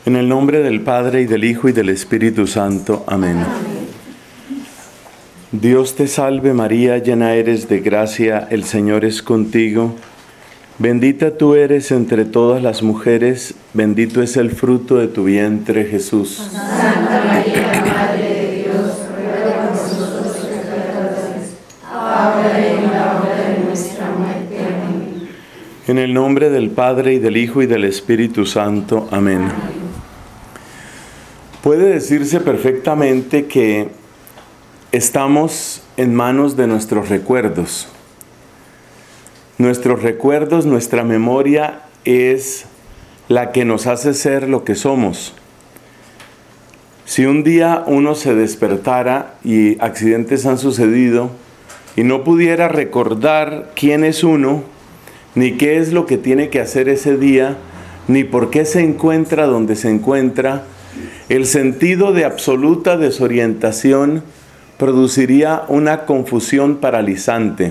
En el nombre del Padre, y del Hijo, y del Espíritu Santo. Amén. Dios te salve María, llena eres de gracia, el Señor es contigo. Bendita tú eres entre todas las mujeres, bendito es el fruto de tu vientre, Jesús. Santa María, Madre de Dios, ruega por nosotros pecadores, ahora y en la hora de nuestra muerte. Amén. En el nombre del Padre, y del Hijo, y del Espíritu Santo. Amén. Puede decirse perfectamente que estamos en manos de nuestros recuerdos. Nuestros recuerdos, nuestra memoria es la que nos hace ser lo que somos. Si un día uno se despertara, y accidentes han sucedido, y no pudiera recordar quién es uno, ni qué es lo que tiene que hacer ese día, ni por qué se encuentra donde se encuentra, el sentido de absoluta desorientación produciría una confusión paralizante.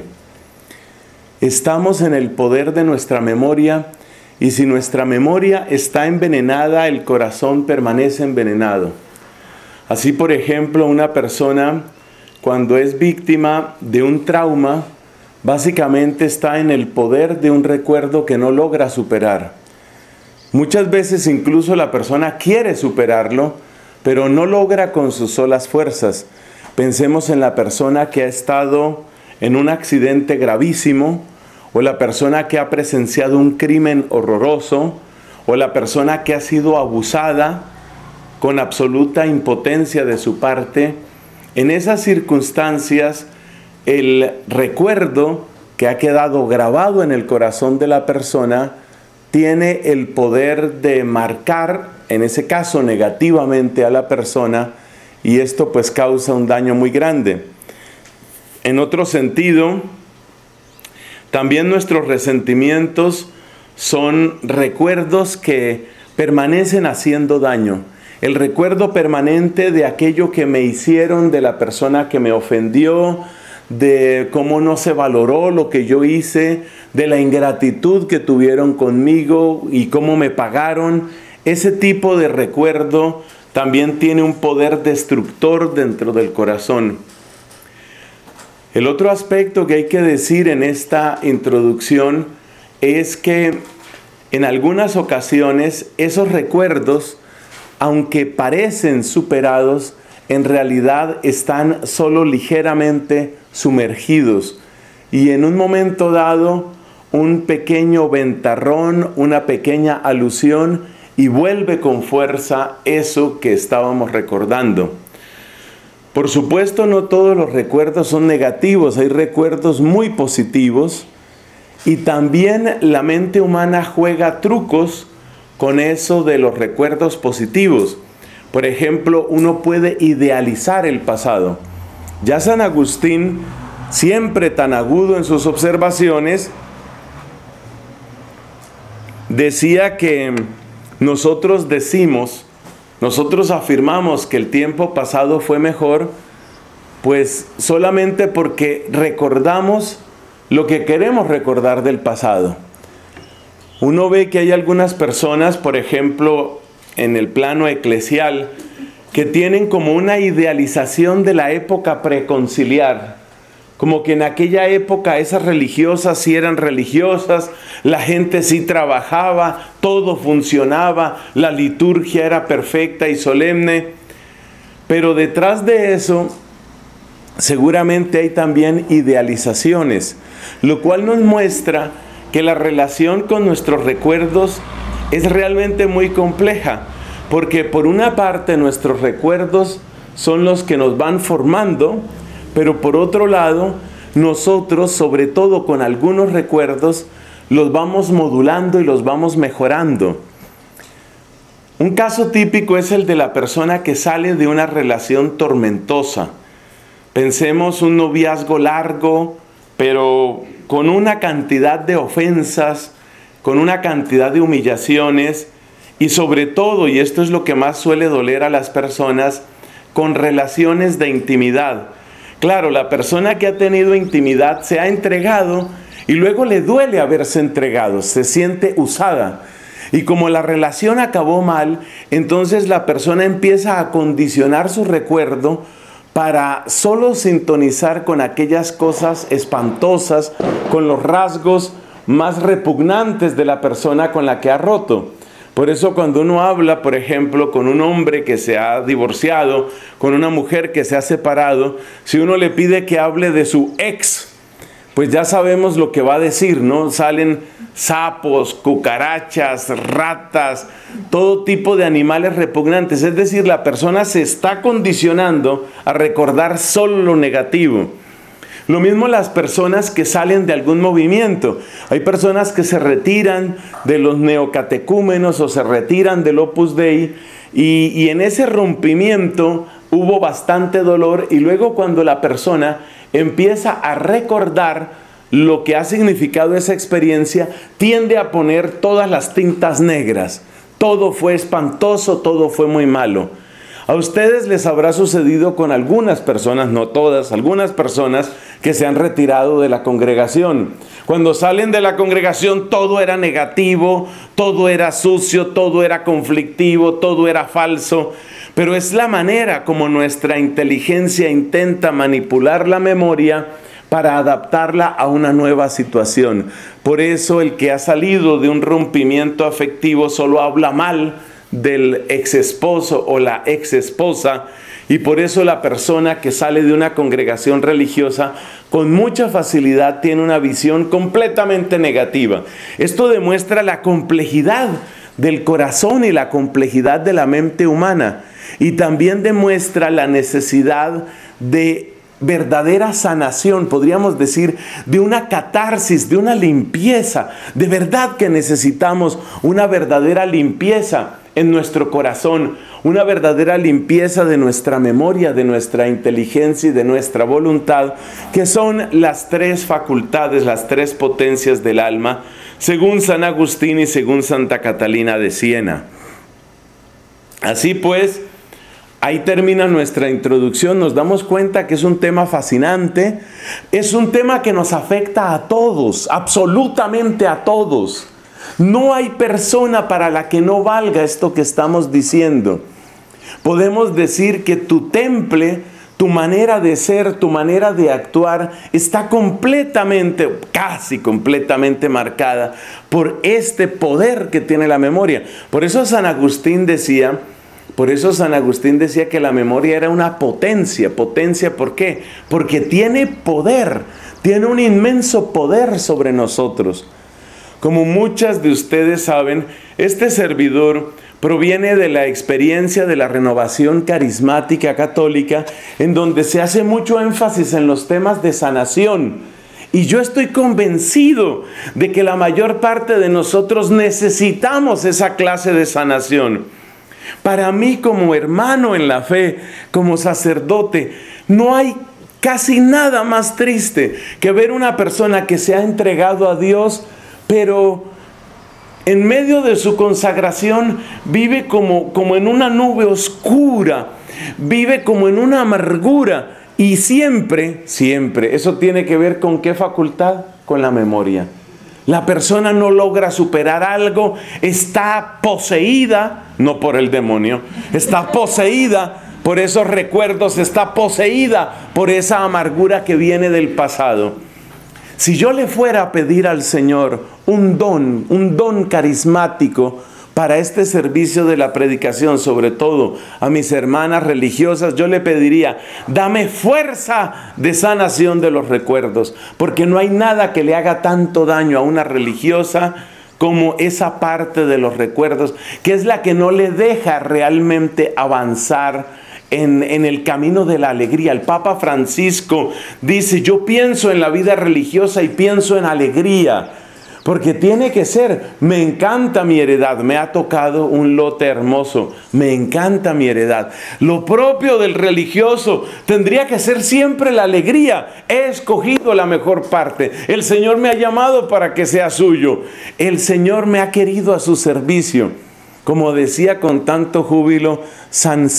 Estamos en el poder de nuestra memoria, y si nuestra memoria está envenenada, el corazón permanece envenenado. Así, por ejemplo, una persona, cuando es víctima de un trauma, básicamente está en el poder de un recuerdo que no logra superar. Muchas veces incluso la persona quiere superarlo, pero no logra con sus solas fuerzas. Pensemos en la persona que ha estado en un accidente gravísimo, o la persona que ha presenciado un crimen horroroso, o la persona que ha sido abusada con absoluta impotencia de su parte. En esas circunstancias, el recuerdo que ha quedado grabado en el corazón de la persona tiene el poder de marcar, en ese caso negativamente, a la persona, y esto pues causa un daño muy grande. En otro sentido, también nuestros resentimientos son recuerdos que permanecen haciendo daño. El recuerdo permanente de aquello que me hicieron, de la persona que me ofendió, de cómo no se valoró lo que yo hice, de la ingratitud que tuvieron conmigo y cómo me pagaron. Ese tipo de recuerdo también tiene un poder destructor dentro del corazón. El otro aspecto que hay que decir en esta introducción es que en algunas ocasiones esos recuerdos, aunque parecen superados, en realidad están solo ligeramente sumergidos. Y en un momento dado, un pequeño ventarrón, una pequeña alusión, y vuelve con fuerza eso que estábamos recordando. Por supuesto, no todos los recuerdos son negativos, hay recuerdos muy positivos, y también la mente humana juega trucos con eso de los recuerdos positivos. Por ejemplo, uno puede idealizar el pasado. Ya San Agustín, siempre tan agudo en sus observaciones, decía que nosotros afirmamos que el tiempo pasado fue mejor, pues solamente porque recordamos lo que queremos recordar del pasado. Uno ve que hay algunas personas, por ejemplo, en el plano eclesial, que tienen como una idealización de la época preconciliar, como que en aquella época esas religiosas sí eran religiosas, la gente sí trabajaba, todo funcionaba, la liturgia era perfecta y solemne. Pero detrás de eso, seguramente hay también idealizaciones, lo cual nos muestra que la relación con nuestros recuerdos es realmente muy compleja, porque por una parte nuestros recuerdos son los que nos van formando, pero por otro lado, nosotros, sobre todo con algunos recuerdos, los vamos modulando y los vamos mejorando. Un caso típico es el de la persona que sale de una relación tormentosa. Pensemos un noviazgo largo, pero con una cantidad de ofensas, con una cantidad de humillaciones, y sobre todo, y esto es lo que más suele doler a las personas, con relaciones de intimidad. Claro, la persona que ha tenido intimidad se ha entregado y luego le duele haberse entregado, se siente usada. Y como la relación acabó mal, entonces la persona empieza a condicionar su recuerdo para solo sintonizar con aquellas cosas espantosas, con los rasgos más repugnantes de la persona con la que ha roto. Por eso cuando uno habla, por ejemplo, con un hombre que se ha divorciado, con una mujer que se ha separado, si uno le pide que hable de su ex, pues ya sabemos lo que va a decir, ¿no? Salen sapos, cucarachas, ratas, todo tipo de animales repugnantes. Es decir, la persona se está condicionando a recordar solo lo negativo. Lo mismo las personas que salen de algún movimiento. Hay personas que se retiran de los neocatecúmenos o se retiran del Opus Dei y en ese rompimiento hubo bastante dolor, y luego cuando la persona empieza a recordar lo que ha significado esa experiencia, tiende a poner todas las tintas negras. Todo fue espantoso, todo fue muy malo. A ustedes les habrá sucedido con algunas personas, no todas, algunas personas que se han retirado de la congregación. Cuando salen de la congregación todo era negativo, todo era sucio, todo era conflictivo, todo era falso. Pero es la manera como nuestra inteligencia intenta manipular la memoria para adaptarla a una nueva situación. Por eso el que ha salido de un rompimiento afectivo solo habla mal del ex esposo o la ex esposa, y por eso la persona que sale de una congregación religiosa con mucha facilidad tiene una visión completamente negativa. Esto demuestra la complejidad del corazón y la complejidad de la mente humana, y también demuestra la necesidad de verdadera sanación, podríamos decir, de una catarsis, de una limpieza. De verdad que necesitamos una verdadera limpieza en nuestro corazón, una verdadera limpieza de nuestra memoria, de nuestra inteligencia y de nuestra voluntad, que son las tres facultades, las tres potencias del alma, según San Agustín y según Santa Catalina de Siena. Así pues, ahí termina nuestra introducción. Nos damos cuenta que es un tema fascinante, es un tema que nos afecta a todos, absolutamente a todos. No hay persona para la que no valga esto que estamos diciendo. Podemos decir que tu temple, tu manera de ser, tu manera de actuar está completamente, casi completamente marcada por este poder que tiene la memoria. Por eso San Agustín decía que la memoria era una potencia. ¿Potencia por qué? Porque tiene poder, tiene un inmenso poder sobre nosotros. Como muchas de ustedes saben, este servidor proviene de la experiencia de la renovación carismática católica, en donde se hace mucho énfasis en los temas de sanación. Y yo estoy convencido de que la mayor parte de nosotros necesitamos esa clase de sanación. Para mí, como hermano en la fe, como sacerdote, no hay casi nada más triste que ver una persona que se ha entregado a Dios, pero en medio de su consagración vive como en una nube oscura, vive como en una amargura, y siempre, eso tiene que ver ¿con qué facultad? Con la memoria. La persona no logra superar algo, está poseída, no por el demonio, está poseída por esos recuerdos, está poseída por esa amargura que viene del pasado. Si yo le fuera a pedir al Señor un don carismático para este servicio de la predicación, sobre todo a mis hermanas religiosas, yo le pediría: dame fuerza de sanación de los recuerdos, porque no hay nada que le haga tanto daño a una religiosa como esa parte de los recuerdos, que es la que no le deja realmente avanzar en el camino de la alegría. El Papa Francisco dice: yo pienso en la vida religiosa y pienso en alegría, porque tiene que ser. Me encanta mi heredad, me ha tocado un lote hermoso, me encanta mi heredad. Lo propio del religioso tendría que ser siempre la alegría. He escogido la mejor parte, el Señor me ha llamado para que sea suyo, el Señor me ha querido a su servicio. Como decía con tanto júbilo San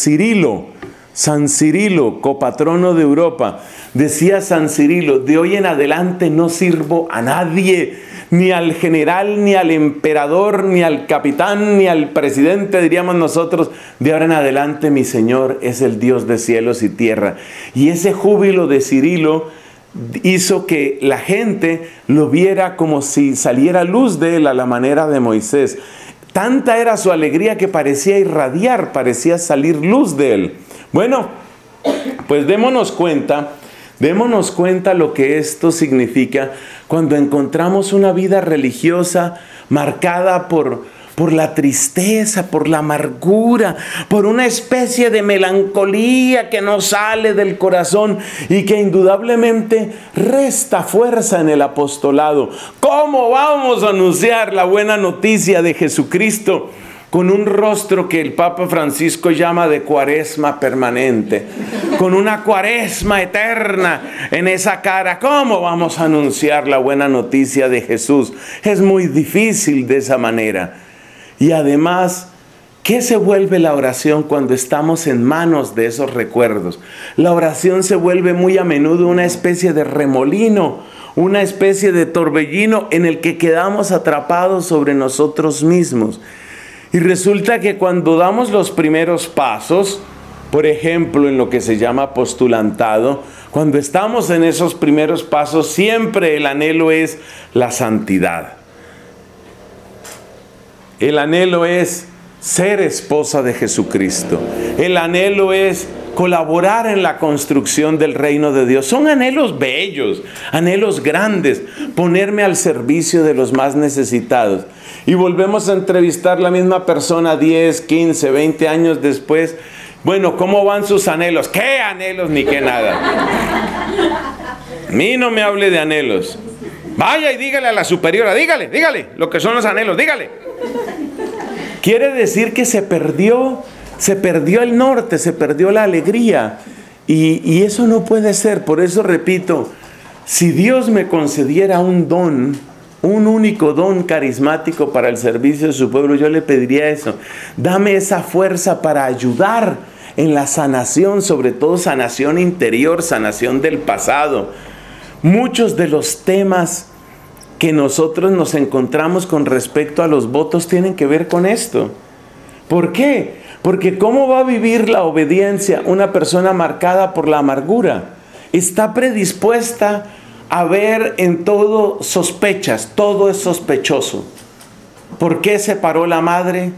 Cirilo, copatrono de Europa, decía San Cirilo: de hoy en adelante no sirvo a nadie, ni al general, ni al emperador, ni al capitán, ni al presidente, diríamos nosotros. De ahora en adelante mi Señor es el Dios de cielos y tierra. Y ese júbilo de Cirilo hizo que la gente lo viera como si saliera luz de él a la manera de Moisés. Tanta era su alegría que parecía irradiar, parecía salir luz de él. Bueno, pues démonos cuenta lo que esto significa cuando encontramos una vida religiosa marcada por la tristeza, por la amargura, por una especie de melancolía que no sale del corazón y que indudablemente resta fuerza en el apostolado. ¿Cómo vamos a anunciar la buena noticia de Jesucristo con un rostro que el Papa Francisco llama de cuaresma permanente, con una cuaresma eterna en esa cara? ¿Cómo vamos a anunciar la buena noticia de Jesús? Es muy difícil de esa manera. Y además, ¿qué se vuelve la oración cuando estamos en manos de esos recuerdos? La oración se vuelve muy a menudo una especie de remolino, una especie de torbellino en el que quedamos atrapados sobre nosotros mismos. Y resulta que cuando damos los primeros pasos, por ejemplo, en lo que se llama postulantado, cuando estamos en esos primeros pasos, siempre el anhelo es la santidad. El anhelo es ser esposa de Jesucristo. El anhelo es colaborar en la construcción del reino de Dios. Son anhelos bellos, anhelos grandes. Ponerme al servicio de los más necesitados. Y volvemos a entrevistar a la misma persona 10, 15, 20 años después. Bueno, ¿cómo van sus anhelos? ¿Qué anhelos ni qué nada? A mí no me hable de anhelos. Vaya y dígale a la superiora, dígale lo que son los anhelos, dígale. Quiere decir que se perdió el norte, se perdió la alegría. Y eso no puede ser. Por eso repito, si Dios me concediera un don, un único don carismático para el servicio de su pueblo, yo le pediría eso. Dame esa fuerza para ayudar en la sanación, sobre todo sanación interior, sanación del pasado. Muchos de los temas que nosotros nos encontramos con respecto a los votos tienen que ver con esto. ¿Por qué? Porque ¿cómo va a vivir la obediencia una persona marcada por la amargura? Está predispuesta a ver en todo sospechas, todo es sospechoso. ¿Por qué se paró la madre?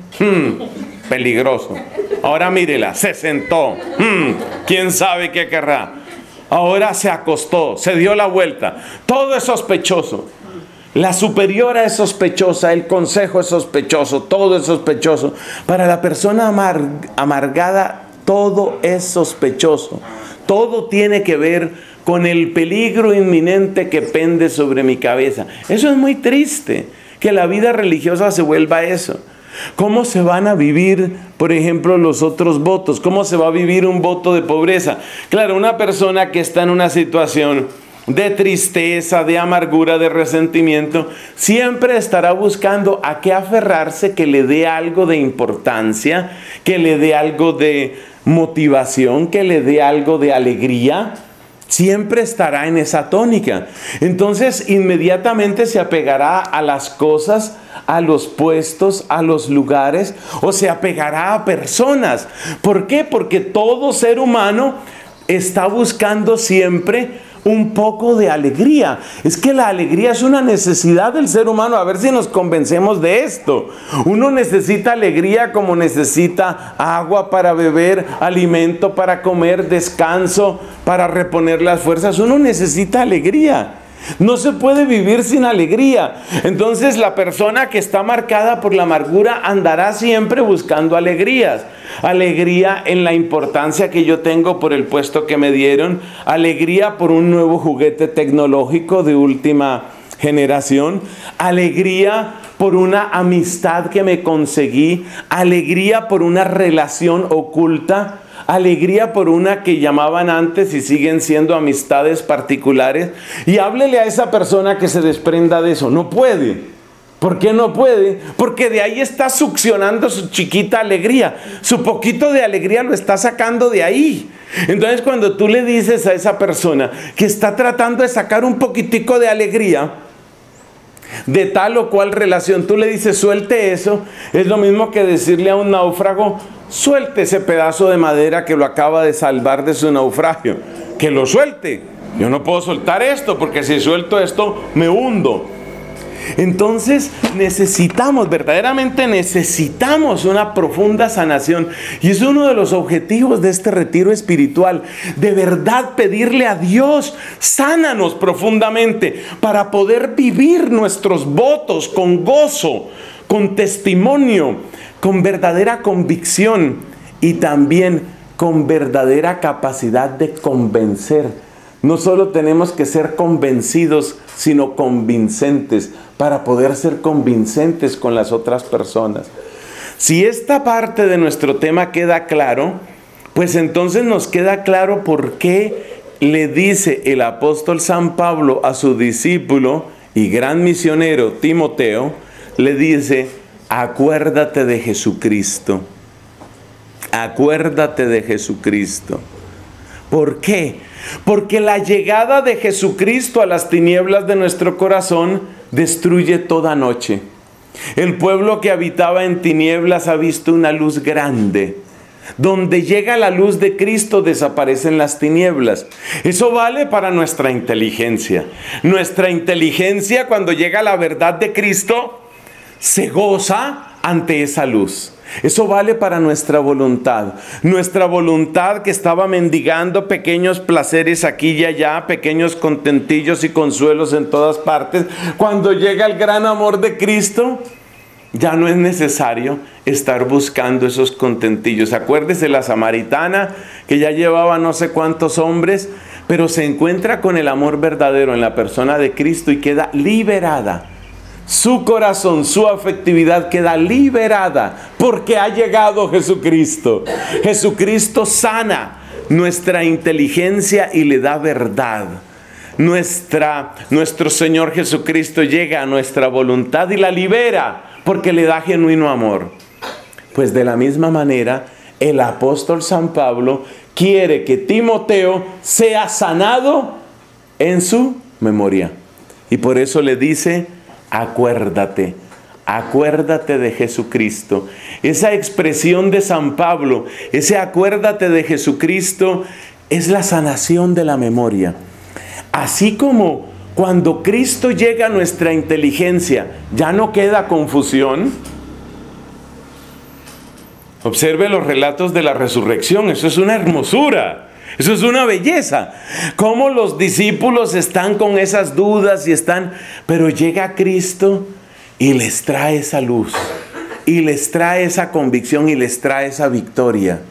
Peligroso. Ahora mírela, se sentó. ¿Quién sabe qué querrá? Ahora se acostó, se dio la vuelta. Todo es sospechoso. La superiora es sospechosa, el consejo es sospechoso, todo es sospechoso. Para la persona amargada, todo es sospechoso. Todo tiene que ver con el peligro inminente que pende sobre mi cabeza. Eso es muy triste, que la vida religiosa se vuelva eso. ¿Cómo se van a vivir, por ejemplo, los otros votos? ¿Cómo se va a vivir un voto de pobreza? Claro, una persona que está en una situación de tristeza, de amargura, de resentimiento, siempre estará buscando a qué aferrarse que le dé algo de importancia, que le dé algo de motivación, que le dé algo de alegría. Siempre estará en esa tónica. Entonces inmediatamente se apegará a las cosas, a los puestos, a los lugares, o se apegará a personas. ¿Por qué? Porque todo ser humano está buscando siempre un poco de alegría. Es que la alegría es una necesidad del ser humano. A ver si nos convencemos de esto. Uno necesita alegría como necesita agua para beber, alimento para comer, descanso para reponer las fuerzas. Uno necesita alegría. No se puede vivir sin alegría. Entonces la persona que está marcada por la amargura andará siempre buscando alegrías. Alegría en la importancia que yo tengo por el puesto que me dieron. Alegría por un nuevo juguete tecnológico de última generación. Alegría por una amistad que me conseguí. Alegría por una relación oculta. Alegría por una que llamaban antes y siguen siendo amistades particulares. Y háblele a esa persona que se desprenda de eso. No puede. ¿Por qué no puede? Porque de ahí está succionando su chiquita alegría. Su poquito de alegría lo está sacando de ahí. Entonces cuando tú le dices a esa persona que está tratando de sacar un poquitico de alegría, de tal o cual relación. Tú le dices, suelte eso. Es lo mismo que decirle a un náufrago, suelte ese pedazo de madera que lo acaba de salvar de su naufragio. Que lo suelte. Yo no puedo soltar esto, porque si suelto esto me hundo. Entonces verdaderamente necesitamos una profunda sanación. Y es uno de los objetivos de este retiro espiritual. De verdad pedirle a Dios, sánanos profundamente para poder vivir nuestros votos con gozo, con testimonio, con verdadera convicción y también con verdadera capacidad de convencer. No solo tenemos que ser convencidos, sino convincentes, para poder ser convincentes con las otras personas. Si esta parte de nuestro tema queda claro, pues entonces nos queda claro por qué le dice el apóstol San Pablo a su discípulo y gran misionero Timoteo, le dice, acuérdate de Jesucristo. Acuérdate de Jesucristo. ¿Por qué? Porque la llegada de Jesucristo a las tinieblas de nuestro corazón destruye toda noche. El pueblo que habitaba en tinieblas ha visto una luz grande. Donde llega la luz de Cristo desaparecen las tinieblas. Eso vale para nuestra inteligencia. Nuestra inteligencia, cuando llega la verdad de Cristo, se goza ante esa luz. Eso vale para nuestra voluntad. Nuestra voluntad, que estaba mendigando pequeños placeres aquí y allá, pequeños contentillos y consuelos en todas partes, cuando llega el gran amor de Cristo, ya no es necesario estar buscando esos contentillos. Acuérdese la samaritana, que ya llevaba no sé cuántos hombres, pero se encuentra con el amor verdadero en la persona de Cristo y queda liberada. Su corazón, su afectividad queda liberada porque ha llegado Jesucristo. Jesucristo sana nuestra inteligencia y le da verdad. Nuestro Señor Jesucristo llega a nuestra voluntad y la libera porque le da genuino amor. Pues de la misma manera, el apóstol San Pablo quiere que Timoteo sea sanado en su memoria. Y por eso le dice, acuérdate, acuérdate de Jesucristo. Esa expresión de San Pablo, ese acuérdate de Jesucristo, es la sanación de la memoria. Así como cuando Cristo llega a nuestra inteligencia, ya no queda confusión. Observe los relatos de la resurrección, eso es una hermosura. Eso es una belleza. Cómo los discípulos están con esas dudas y pero llega Cristo y les trae esa luz, y les trae esa convicción, y les trae esa victoria.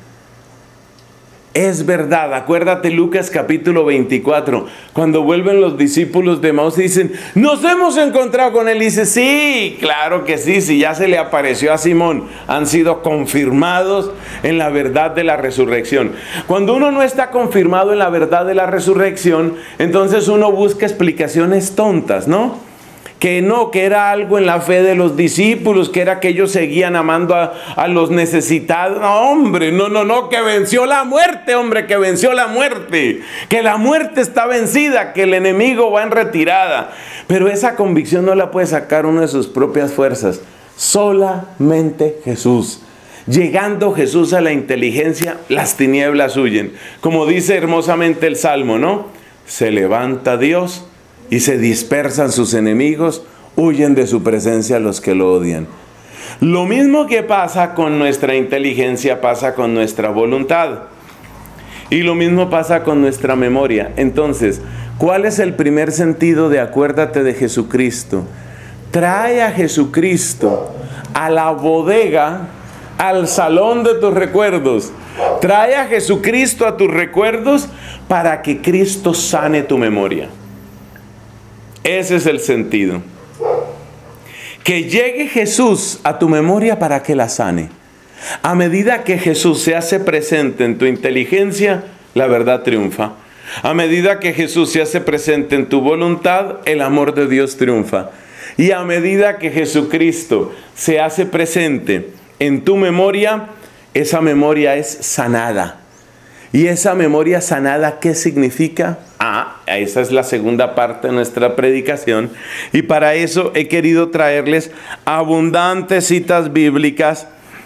Es verdad, acuérdate Lucas capítulo 24, cuando vuelven los discípulos de Emaús y dicen, nos hemos encontrado con él. Y dice, sí, claro que sí, si ya se le apareció a Simón, han sido confirmados en la verdad de la resurrección. Cuando uno no está confirmado en la verdad de la resurrección, entonces uno busca explicaciones tontas, ¿no? Que no, que era algo en la fe de los discípulos, que era que ellos seguían amando a los necesitados. No, hombre, no, que venció la muerte, hombre, que venció la muerte. Que la muerte está vencida, que el enemigo va en retirada. Pero esa convicción no la puede sacar uno de sus propias fuerzas. Solamente Jesús. Llegando Jesús a la inteligencia, las tinieblas huyen. Como dice hermosamente el Salmo, ¿no? Se levanta Dios y se dispersan sus enemigos, huyen de su presencia los que lo odian. Lo mismo que pasa con nuestra inteligencia, pasa con nuestra voluntad. Y lo mismo pasa con nuestra memoria. Entonces, ¿cuál es el primer sentido de acuérdate de Jesucristo? Trae a Jesucristo a la bodega, al salón de tus recuerdos. Trae a Jesucristo a tus recuerdos para que Cristo sane tu memoria. Ese es el sentido. Que llegue Jesús a tu memoria para que la sane. A medida que Jesús se hace presente en tu inteligencia, la verdad triunfa. A medida que Jesús se hace presente en tu voluntad, el amor de Dios triunfa. Y a medida que Jesucristo se hace presente en tu memoria, esa memoria es sanada. ¿Y esa memoria sanada qué significa? esa es la segunda parte de nuestra predicación. Y para eso he querido traerles abundantes citas bíblicas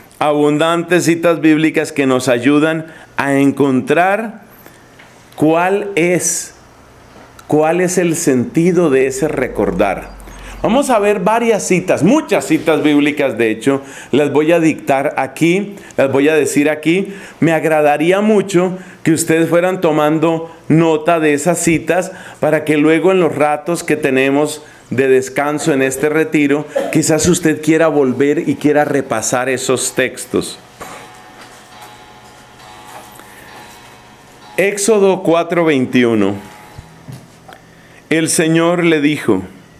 que nos ayudan a encontrar cuál es el sentido de ese recordar. Vamos a ver varias citas, muchas citas bíblicas de hecho, las voy a dictar aquí, las voy a decir aquí. Me agradaría mucho que ustedes fueran tomando nota de esas citas para que luego en los ratos que tenemos de descanso en este retiro, quizás usted quiera volver y quiera repasar esos textos. Éxodo 4:21. El Señor le dijo,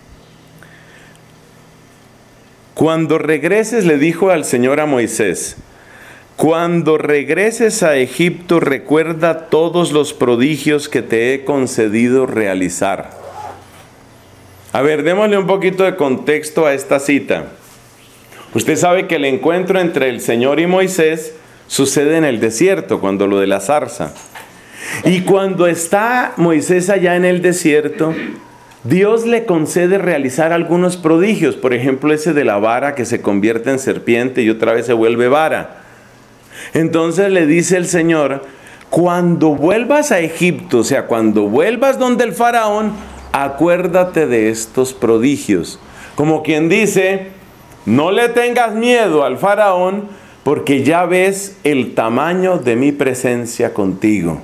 cuando regreses, le dijo al Señor a Moisés, cuando regreses a Egipto, recuerda todos los prodigios que te he concedido realizar. A ver, démosle un poquito de contexto a esta cita. Usted sabe que el encuentro entre el Señor y Moisés sucede en el desierto, cuando lo de la zarza. Y cuando está Moisés allá en el desierto, Dios le concede realizar algunos prodigios. Por ejemplo, ese de la vara que se convierte en serpiente y otra vez se vuelve vara. Entonces le dice el Señor, cuando vuelvas a Egipto, o sea, cuando vuelvas donde el faraón, acuérdate de estos prodigios. Como quien dice, no le tengas miedo al faraón, porque ya ves el tamaño de mi presencia contigo.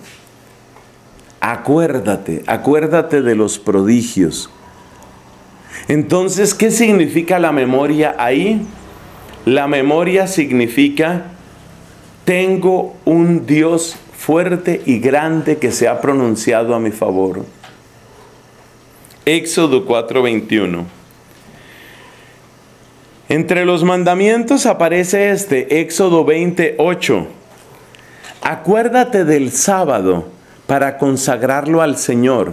Acuérdate de los prodigios. Entonces, ¿qué significa la memoria ahí? La memoria significa, tengo un Dios fuerte y grande que se ha pronunciado a mi favor. Éxodo 4:21. Entre los mandamientos aparece Éxodo 20:8. Acuérdate del sábado para consagrarlo al Señor.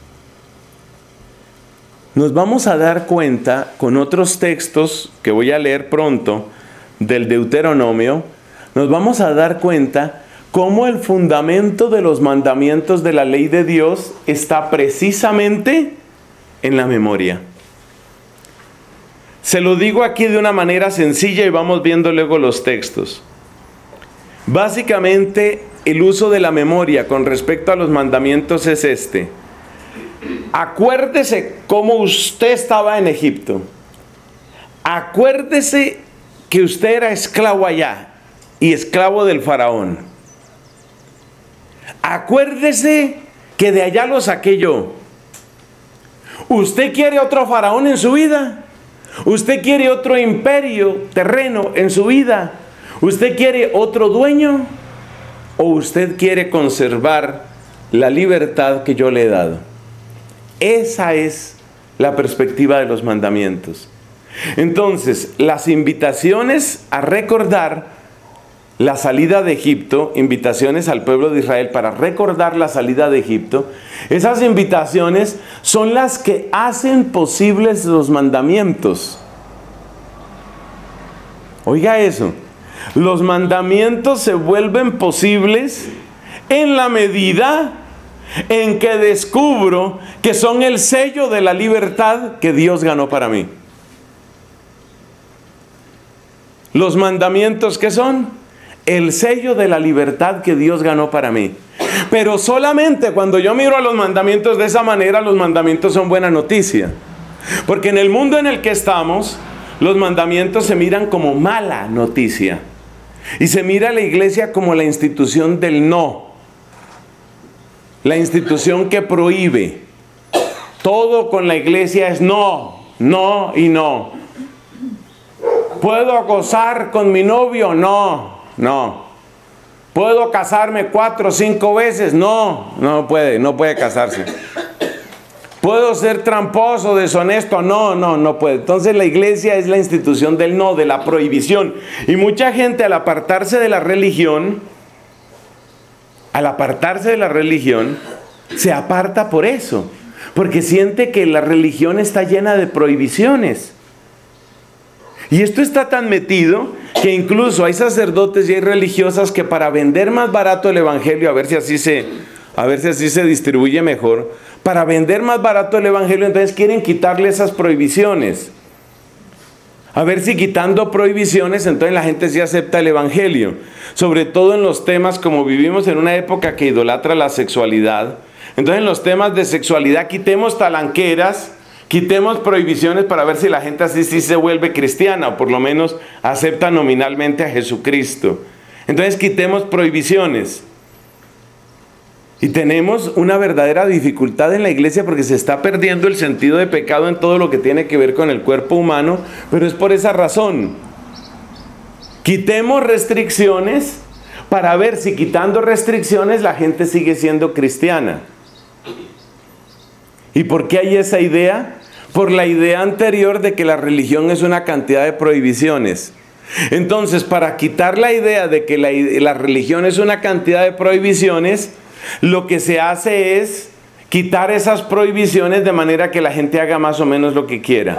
Nos vamos a dar cuenta con otros textos que voy a leer pronto del Deuteronomio, nos vamos a dar cuenta cómo el fundamento de los mandamientos de la ley de Dios está precisamente en la memoria. Se lo digo aquí de una manera sencilla y vamos viendo luego los textos. Básicamente, el uso de la memoria con respecto a los mandamientos es este. Acuérdese cómo usted estaba en Egipto. Acuérdese que usted era esclavo allá y esclavo del faraón. Acuérdese que de allá lo saqué yo. ¿Usted quiere otro faraón en su vida? ¿Usted quiere otro imperio terreno en su vida? ¿Usted quiere otro dueño? ¿O usted quiere conservar la libertad que yo le he dado? Esa es la perspectiva de los mandamientos. Entonces, las invitaciones a recordar la salida de Egipto, invitaciones al pueblo de Israel para recordar la salida de Egipto, esas invitaciones son las que hacen posibles los mandamientos. Oiga eso. Los mandamientos se vuelven posibles en la medida en que descubro que son el sello de la libertad que Dios ganó para mí. Los mandamientos, ¿qué son? El sello de la libertad que Dios ganó para mí. Pero solamente cuando yo miro a los mandamientos de esa manera, los mandamientos son buena noticia. Porque en el mundo en el que estamos, los mandamientos se miran como mala noticia. Y se mira a la iglesia como la institución del no. La institución que prohíbe. Todo con la iglesia es no, no y no. ¿Puedo gozar con mi novio? No, no. ¿Puedo casarme 4 o 5 veces? No, no puede casarse. ¿Puedo ser tramposo, deshonesto? No, no puede. Entonces la iglesia es la institución del no, de la prohibición. Y mucha gente al apartarse de la religión, se aparta por eso. Porque siente que la religión está llena de prohibiciones. Y esto está tan metido que incluso hay sacerdotes y hay religiosas que para vender más barato el evangelio, a ver si así se distribuye mejor, para vender más barato el evangelio, entonces quieren quitarle esas prohibiciones. A ver si quitando prohibiciones, entonces la gente sí acepta el evangelio. Sobre todo en los temas, como vivimos en una época que idolatra la sexualidad. Entonces en los temas de sexualidad quitemos talanqueras, quitemos prohibiciones para ver si la gente así sí se vuelve cristiana, o por lo menos acepta nominalmente a Jesucristo. Entonces quitemos prohibiciones. Y tenemos una verdadera dificultad en la iglesia porque se está perdiendo el sentido de pecado en todo lo que tiene que ver con el cuerpo humano, pero es por esa razón. Quitemos restricciones para ver si quitando restricciones la gente sigue siendo cristiana. ¿Y por qué hay esa idea? Por la idea anterior de que la religión es una cantidad de prohibiciones. Entonces, para quitar la idea de que la religión es una cantidad de prohibiciones, lo que se hace es quitar esas prohibiciones de manera que la gente haga más o menos lo que quiera.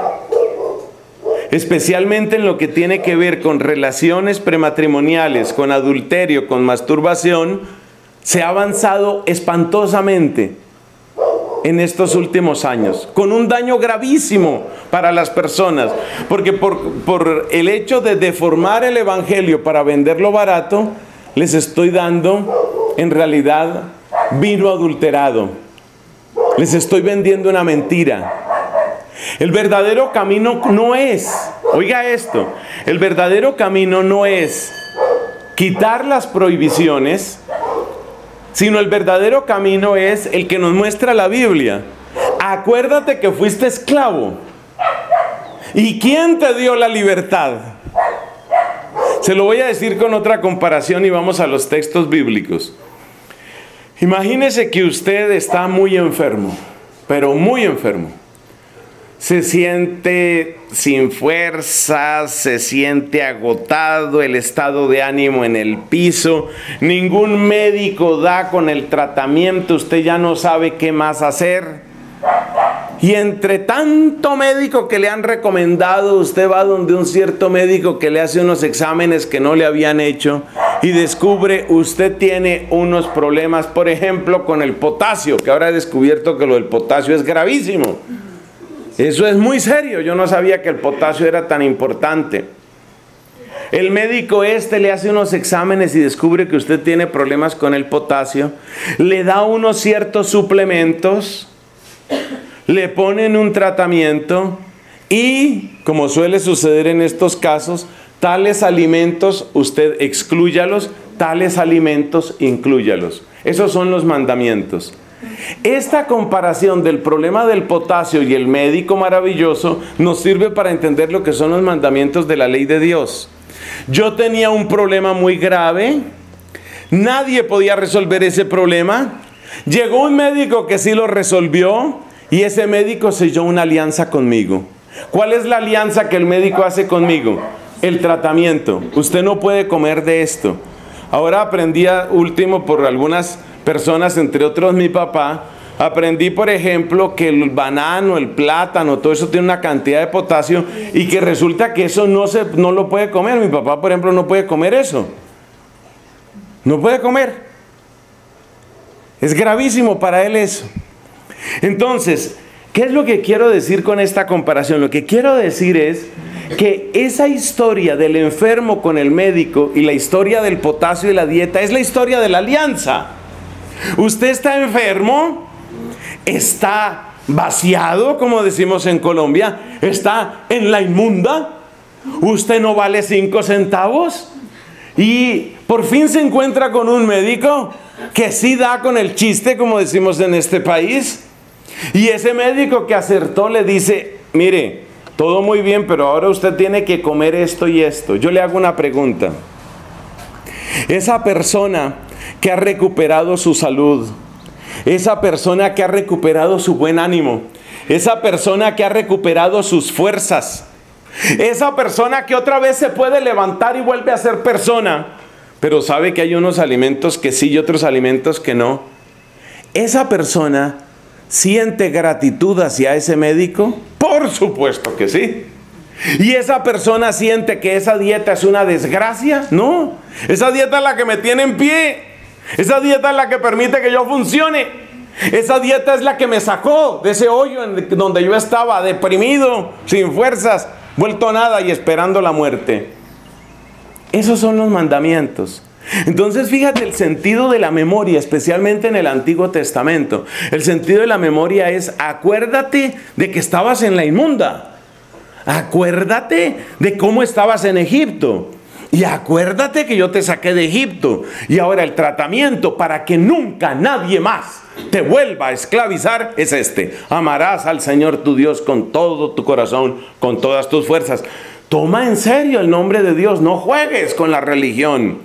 Especialmente en lo que tiene que ver con relaciones prematrimoniales, con adulterio, con masturbación, se ha avanzado espantosamente en estos últimos años, con un daño gravísimo para las personas, porque por el hecho de deformar el evangelio para venderlo barato, les estoy dando en realidad vino adulterado. Les estoy vendiendo una mentira. El verdadero camino no es, oiga esto, el verdadero camino no es quitar las prohibiciones, sino el verdadero camino es el que nos muestra la Biblia. Acuérdate que fuiste esclavo. ¿Y quién te dio la libertad? Se lo voy a decir con otra comparación y vamos a los textos bíblicos. Imagínese que usted está muy enfermo, pero muy enfermo. Se siente sin fuerzas, se siente agotado, el estado de ánimo en el piso, ningún médico da con el tratamiento, usted ya no sabe qué más hacer. Y entre tanto médico que le han recomendado, usted va donde un cierto médico que le hace unos exámenes que no le habían hecho y descubre usted tiene unos problemas, por ejemplo, con el potasio, que ahora he descubierto que lo del potasio es gravísimo. Eso es muy serio, yo no sabía que el potasio era tan importante. El médico le hace unos exámenes y descubre que usted tiene problemas con el potasio, le da unos ciertos suplementos, le ponen un tratamiento y, como suele suceder en estos casos, tales alimentos usted exclúyalos, tales alimentos inclúyalos. Esos son los mandamientos. Esta comparación del problema del potasio y el médico maravilloso nos sirve para entender lo que son los mandamientos de la ley de Dios. Yo tenía un problema muy grave, nadie podía resolver ese problema. Llegó un médico que sí lo resolvió y ese médico selló una alianza conmigo. ¿Cuál es la alianza que el médico hace conmigo? El tratamiento. Usted no puede comer de esto. Ahora aprendí último por algunas personas, entre otros mi papá, aprendí por ejemplo que el banano, el plátano, todo eso tiene una cantidad de potasio y que resulta que eso no lo puede comer. Mi papá por ejemplo no puede comer eso. No puede comer. Es gravísimo para él eso. Entonces, ¿qué es lo que quiero decir con esta comparación? Lo que quiero decir es que esa historia del enfermo con el médico y la historia del potasio y la dieta es la historia de la alianza. Usted está enfermo, está vaciado, como decimos en Colombia, está en la inmunda, usted no vale 5 centavos y por fin se encuentra con un médico que sí da con el chiste, como decimos en este país, y ese médico que acertó le dice, mire, todo muy bien, pero ahora usted tiene que comer esto y esto. Yo le hago una pregunta. Esa persona que ha recuperado su salud, esa persona que ha recuperado su buen ánimo, esa persona que ha recuperado sus fuerzas, esa persona que otra vez se puede levantar y vuelve a ser persona, pero sabe que hay unos alimentos que sí y otros alimentos que no. Esa persona ¿siente gratitud hacia ese médico? Por supuesto que sí. ¿Y esa persona siente que esa dieta es una desgracia? No. Esa dieta es la que me tiene en pie. Esa dieta es la que permite que yo funcione. Esa dieta es la que me sacó de ese hoyo donde yo estaba, deprimido, sin fuerzas, vuelto a nada y esperando la muerte. Esos son los mandamientos. Entonces fíjate el sentido de la memoria, especialmente en el Antiguo Testamento. El sentido de la memoria es: acuérdate de que estabas en la inmunda. Acuérdate de cómo estabas en Egipto. Y acuérdate que yo te saqué de Egipto. Y ahora el tratamiento para que nunca nadie más te vuelva a esclavizar es este: amarás al Señor tu Dios con todo tu corazón, con todas tus fuerzas. Toma en serio el nombre de Dios, no juegues con la religión.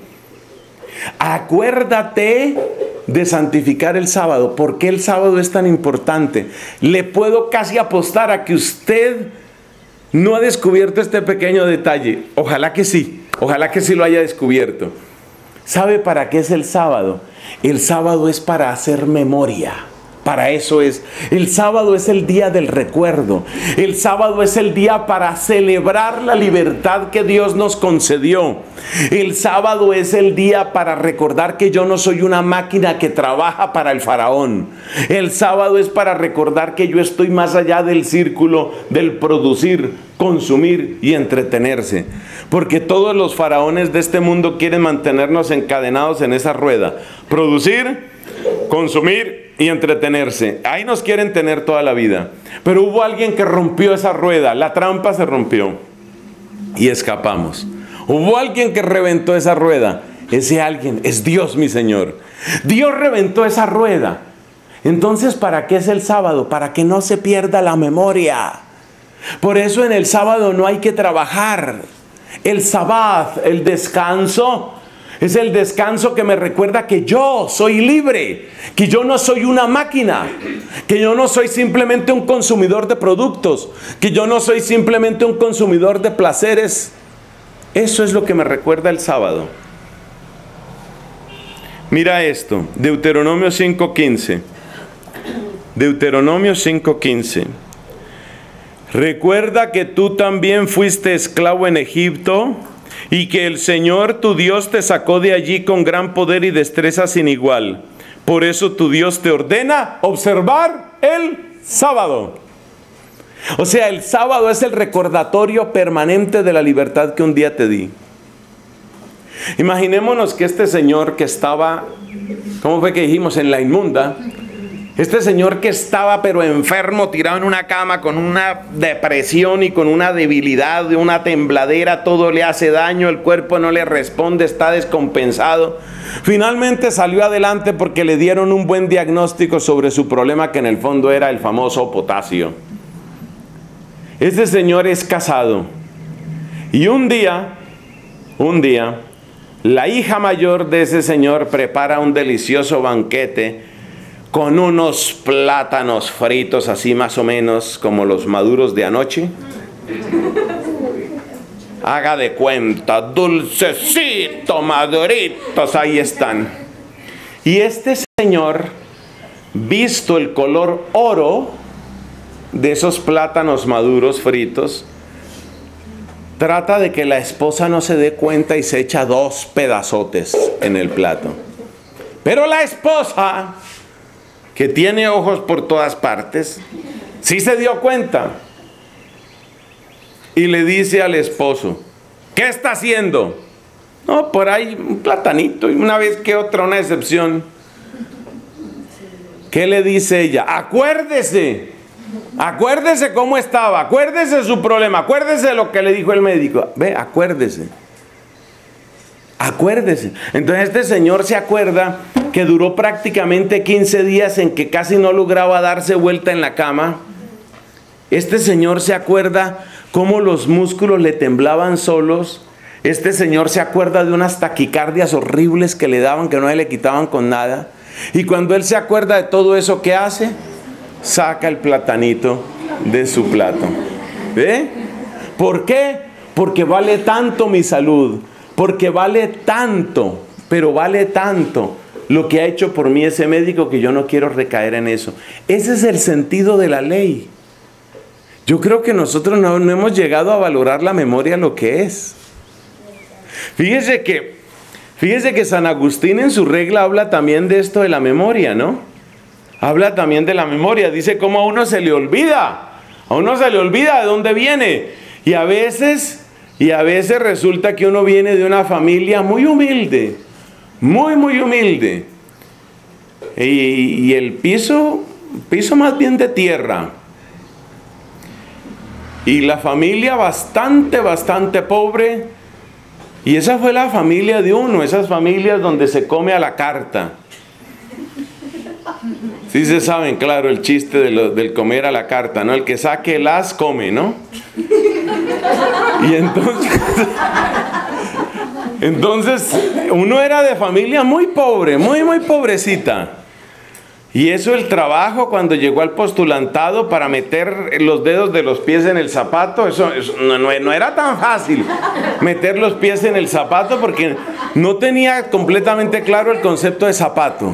Acuérdate de santificar el sábado. ¿Por qué el sábado es tan importante? Le puedo casi apostar a que usted no ha descubierto este pequeño detalle. Ojalá que sí lo haya descubierto. ¿Sabe para qué es el sábado? El sábado es para hacer memoria. Para eso es. El sábado es el día del recuerdo. El sábado es el día para celebrar la libertad que Dios nos concedió. El sábado es el día para recordar que yo no soy una máquina que trabaja para el faraón. El sábado es para recordar que yo estoy más allá del círculo del producir, consumir y entretenerse. Porque todos los faraones de este mundo quieren mantenernos encadenados en esa rueda. Producir, consumir y entretenerse. Ahí nos quieren tener toda la vida. Pero hubo alguien que rompió esa rueda. La trampa se rompió y escapamos. Hubo alguien que reventó esa rueda. Ese alguien es Dios, mi Señor. Dios reventó esa rueda. Entonces, ¿para qué es el sábado? Para que no se pierda la memoria. Por eso en el sábado no hay que trabajar. El sabbat, el descanso, es el descanso que me recuerda que yo soy libre, que yo no soy una máquina, que yo no soy simplemente un consumidor de productos, que yo no soy simplemente un consumidor de placeres. Eso es lo que me recuerda el sábado. Mira esto, Deuteronomio 5:15. Deuteronomio 5:15. Recuerda que tú también fuiste esclavo en Egipto y que el Señor tu Dios te sacó de allí con gran poder y destreza sin igual. Por eso tu Dios te ordena observar el sábado. O sea, el sábado es el recordatorio permanente de la libertad que un día te di. Imaginémonos que este señor que estaba, ¿cómo fue que dijimos? En la inmunda. Este señor que estaba pero enfermo, tirado en una cama con una depresión y con una debilidad, una tembladera, todo le hace daño, el cuerpo no le responde, está descompensado. Finalmente salió adelante porque le dieron un buen diagnóstico sobre su problema, que en el fondo era el famoso potasio. Este señor es casado y un día, la hija mayor de ese señor prepara un delicioso banquete con unos plátanos fritos así más o menos como los maduros de anoche. Haga de cuenta, dulcecito, maduritos, ahí están. Y este señor, visto el color oro de esos plátanos maduros fritos, trata de que la esposa no se dé cuenta y se echa 2 pedazotes en el plato. Pero la esposa, que tiene ojos por todas partes, sí se dio cuenta. Y le dice al esposo: ¿qué está haciendo? No, por ahí un platanito, y una vez que otra una excepción. ¿Qué le dice ella? Acuérdese cómo estaba, acuérdese su problema, acuérdese lo que le dijo el médico. Ve, acuérdese. Entonces este señor se acuerda que duró prácticamente 15 días en que casi no lograba darse vuelta en la cama. Este señor se acuerda cómo los músculos le temblaban solos. Este señor se acuerda de unas taquicardias horribles que le daban, que no le quitaban con nada. Y cuando él se acuerda de todo eso, ¿qué hace? Saca el platanito de su plato. ¿Ve? ¿Por qué? Porque vale tanto mi salud. Porque vale tanto, pero vale tanto lo que ha hecho por mí ese médico, que yo no quiero recaer en eso. Ese es el sentido de la ley. Yo creo que nosotros no hemos llegado a valorar la memoria lo que es. Fíjese que San Agustín en su regla habla también de esto de la memoria, ¿no? habla también de la memoria. Dice cómo a uno se le olvida. A uno se le olvida de dónde viene. Y a veces resulta que uno viene de una familia muy humilde. Muy, muy humilde. Y el piso más bien de tierra. Y la familia bastante pobre. Y esa fue la familia de uno, esas familias donde se come a la carta. Sí se saben, claro, el chiste del comer a la carta, ¿no? El que saque el as come, ¿no? Y entonces uno era de familia muy pobre, muy pobrecita. Y eso, el trabajo cuando llegó al postulantado para meter los dedos de los pies en el zapato, eso no era tan fácil meter los pies en el zapato porque no tenía completamente claro el concepto de zapato.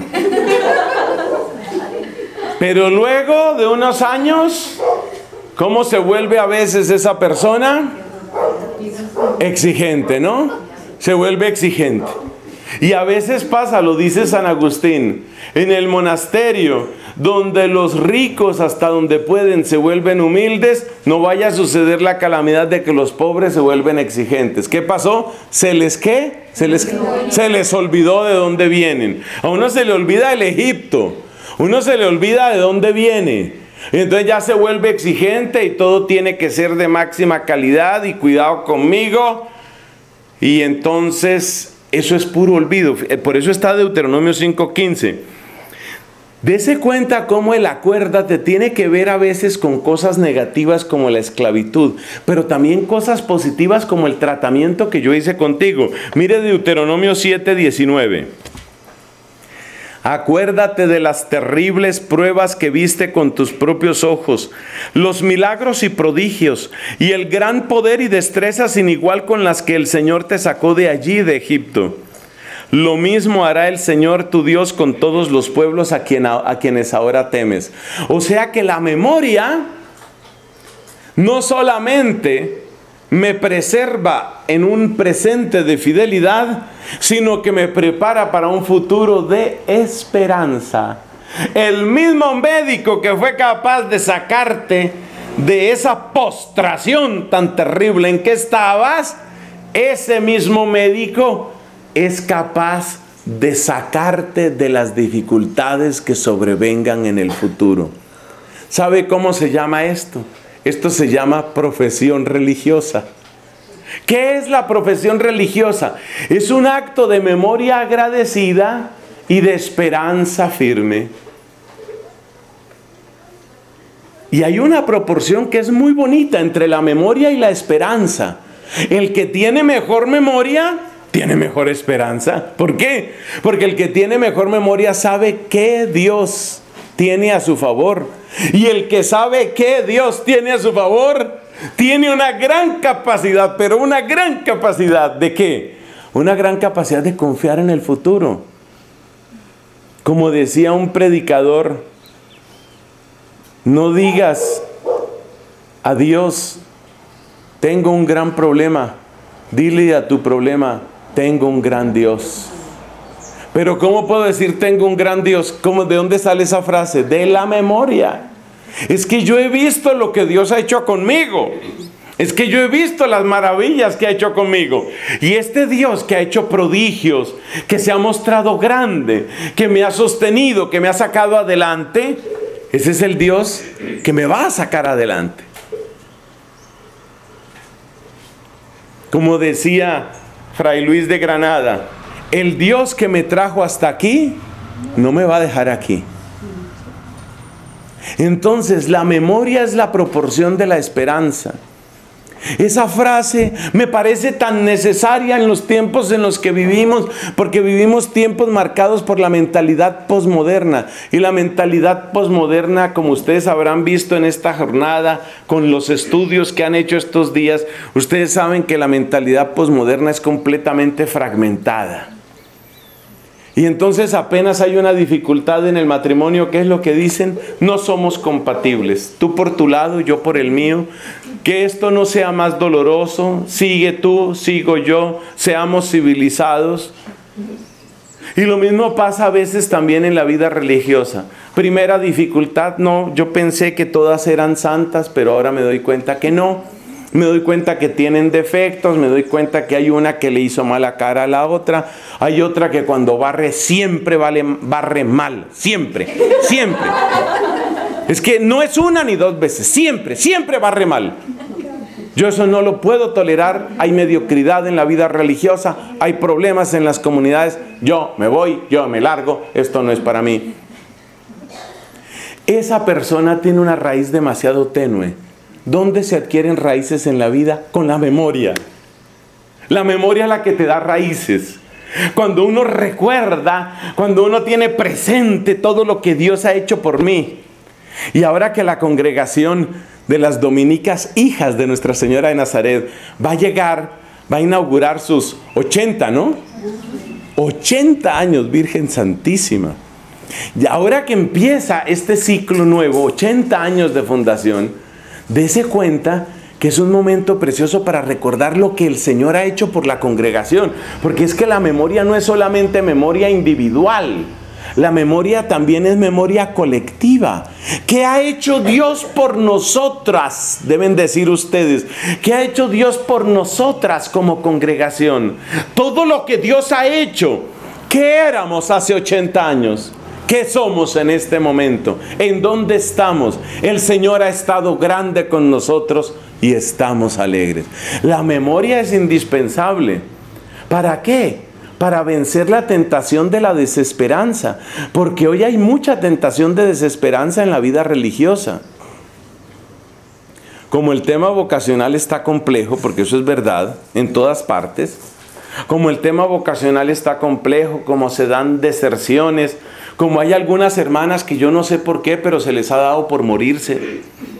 Pero luego de unos años, ¿cómo se vuelve a veces esa persona? Exigente, ¿no? Se vuelve exigente. Y a veces pasa, lo dice San Agustín, en el monasterio, donde los ricos hasta donde pueden se vuelven humildes, no vaya a suceder la calamidad de que los pobres se vuelven exigentes. ¿Qué pasó? Se les olvidó de dónde vienen. A uno se le olvida el Egipto, uno se le olvida de dónde viene. Y entonces ya se vuelve exigente y todo tiene que ser de máxima calidad y cuidado conmigo. Y entonces eso es puro olvido. Por eso está Deuteronomio 5:15. Dese cuenta cómo el acuérdate tiene que ver a veces con cosas negativas como la esclavitud, pero también cosas positivas como el tratamiento que yo hice contigo. Mire Deuteronomio 7:19. Acuérdate de las terribles pruebas que viste con tus propios ojos, los milagros y prodigios, y el gran poder y destreza sin igual con las que el Señor te sacó de allí, de Egipto. Lo mismo hará el Señor tu Dios con todos los pueblos a quienes ahora temes. O sea que la memoria no solamente me preserva en un presente de fidelidad, sino que me prepara para un futuro de esperanza. El mismo médico que fue capaz de sacarte de esa postración tan terrible en que estabas, ese mismo médico es capaz de sacarte de las dificultades que sobrevengan en el futuro. ¿Sabe cómo se llama esto? Esto se llama profesión religiosa. ¿Qué es la profesión religiosa? Es un acto de memoria agradecida y de esperanza firme. Y hay una proporción que es muy bonita entre la memoria y la esperanza. El que tiene mejor memoria tiene mejor esperanza. ¿Por qué? Porque el que tiene mejor memoria sabe que Dios tiene a su favor. Y el que sabe que Dios tiene a su favor, tiene una gran capacidad, pero una gran capacidad ¿de qué? Una gran capacidad de confiar en el futuro. Como decía un predicador, no digas a Dios, tengo un gran problema. Dile a tu problema, tengo un gran Dios. Pero ¿cómo puedo decir tengo un gran Dios? ¿De dónde sale esa frase? De la memoria. Es que yo he visto lo que Dios ha hecho conmigo. Es que yo he visto las maravillas que ha hecho conmigo. Y este Dios que ha hecho prodigios, que se ha mostrado grande, que me ha sostenido, que me ha sacado adelante, ese es el Dios que me va a sacar adelante. Como decía Fray Luis de Granada, el Dios que me trajo hasta aquí, no me va a dejar aquí. Entonces, la memoria es la proporción de la esperanza. Esa frase me parece tan necesaria en los tiempos en los que vivimos, porque vivimos tiempos marcados por la mentalidad posmoderna. Y la mentalidad posmoderna, como ustedes habrán visto en esta jornada, con los estudios que han hecho estos días, ustedes saben que la mentalidad posmoderna es completamente fragmentada. Y entonces apenas hay una dificultad en el matrimonio, ¿qué es lo que dicen? No somos compatibles. Tú por tu lado, yo por el mío. Que esto no sea más doloroso. Sigue tú, sigo yo. Seamos civilizados. Y lo mismo pasa a veces también en la vida religiosa. Primera dificultad, no, yo pensé que todas eran santas, pero ahora me doy cuenta que no. Me doy cuenta que tienen defectos, me doy cuenta que hay una que le hizo mala cara a la otra, hay otra que cuando barre siempre barre mal, siempre. Es que no es una ni dos veces, siempre barre mal. Yo eso no lo puedo tolerar, hay mediocridad en la vida religiosa, hay problemas en las comunidades, yo me voy, yo me largo, esto no es para mí. Esa persona tiene una raíz demasiado tenue. ¿Dónde se adquieren raíces en la vida? Con la memoria. La memoria es la que te da raíces. Cuando uno recuerda, cuando uno tiene presente todo lo que Dios ha hecho por mí. Y ahora que la congregación de las dominicas, hijas de Nuestra Señora de Nazaret, va a inaugurar sus 80, ¿no? 80 años, Virgen Santísima. Y ahora que empieza este ciclo nuevo, 80 años de fundación, dése cuenta que es un momento precioso para recordar lo que el Señor ha hecho por la congregación. Porque es que la memoria no es solamente memoria individual. La memoria también es memoria colectiva. ¿Qué ha hecho Dios por nosotras? Deben decir ustedes. ¿Qué ha hecho Dios por nosotras como congregación? Todo lo que Dios ha hecho. ¿Qué éramos hace 80 años? ¿Qué somos en este momento? ¿En dónde estamos? El Señor ha estado grande con nosotros y estamos alegres. La memoria es indispensable. ¿Para qué? Para vencer la tentación de la desesperanza. Porque hoy hay mucha tentación de desesperanza en la vida religiosa. Como el tema vocacional está complejo, porque eso es verdad en todas partes. Como el tema vocacional está complejo, como se dan deserciones, como hay algunas hermanas que yo no sé por qué, pero se les ha dado por morirse.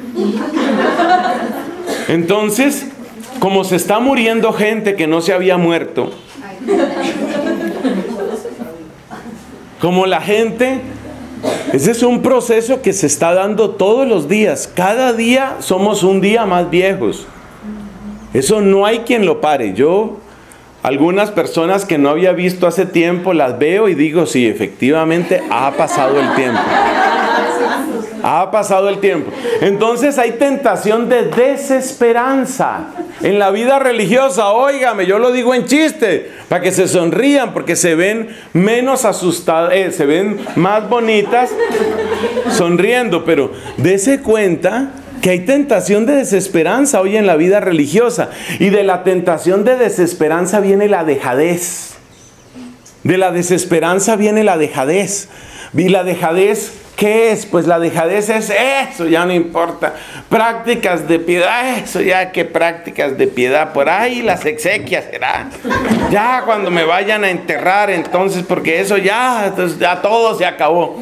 Entonces, como se está muriendo gente que no se había muerto, como la gente, ese es un proceso que se está dando todos los días. Cada día somos un día más viejos. Eso no hay quien lo pare. Algunas personas que no había visto hace tiempo, las veo y digo, sí, efectivamente ha pasado el tiempo. Ha pasado el tiempo. Entonces hay tentación de desesperanza en la vida religiosa. Óigame, yo lo digo en chiste, para que se sonrían, porque se ven menos asustadas, se ven más bonitas sonriendo, pero dése cuenta que hay tentación de desesperanza hoy en la vida religiosa. Y de la tentación de desesperanza viene la dejadez. De la desesperanza viene la dejadez. ¿Y la dejadez qué es? Pues la dejadez es eso, ya no importa. Prácticas de piedad, eso ya que prácticas de piedad. Por ahí las exequias será. Ya cuando me vayan a enterrar, entonces, porque eso entonces ya todo se acabó.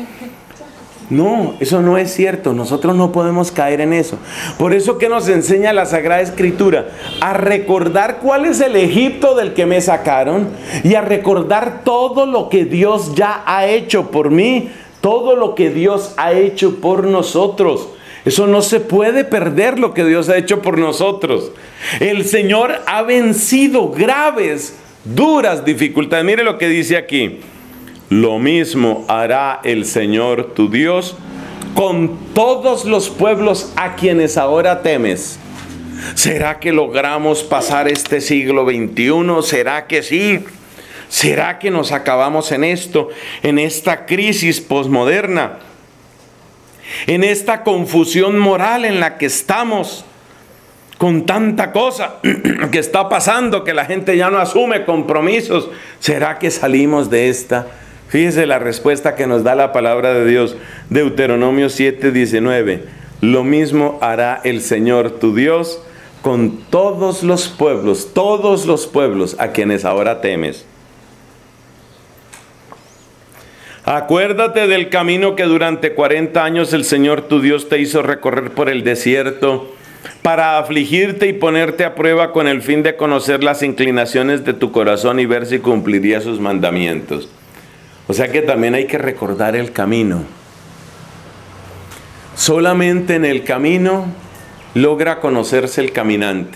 No, eso no es cierto. Nosotros no podemos caer en eso. Por eso que nos enseña la Sagrada Escritura a recordar cuál es el Egipto del que me sacaron y a recordar todo lo que Dios ya ha hecho por mí, todo lo que Dios ha hecho por nosotros. Eso no se puede perder, lo que Dios ha hecho por nosotros. El Señor ha vencido graves, duras dificultades. Mire lo que dice aquí. Lo mismo hará el Señor tu Dios con todos los pueblos a quienes ahora temes. ¿Será que logramos pasar este siglo XXI? ¿Será que sí? ¿Será que nos acabamos en esto, en esta crisis posmoderna, en esta confusión moral en la que estamos, con tanta cosa que está pasando, que la gente ya no asume compromisos? ¿Será que salimos de esta? Fíjese la respuesta que nos da la palabra de Dios, Deuteronomio 7:19. Lo mismo hará el Señor tu Dios con todos los pueblos a quienes ahora temes. Acuérdate del camino que durante 40 años el Señor tu Dios te hizo recorrer por el desierto, para afligirte y ponerte a prueba con el fin de conocer las inclinaciones de tu corazón y ver si cumpliría sus mandamientos. O sea que también hay que recordar el camino. Solamente en el camino logra conocerse el caminante.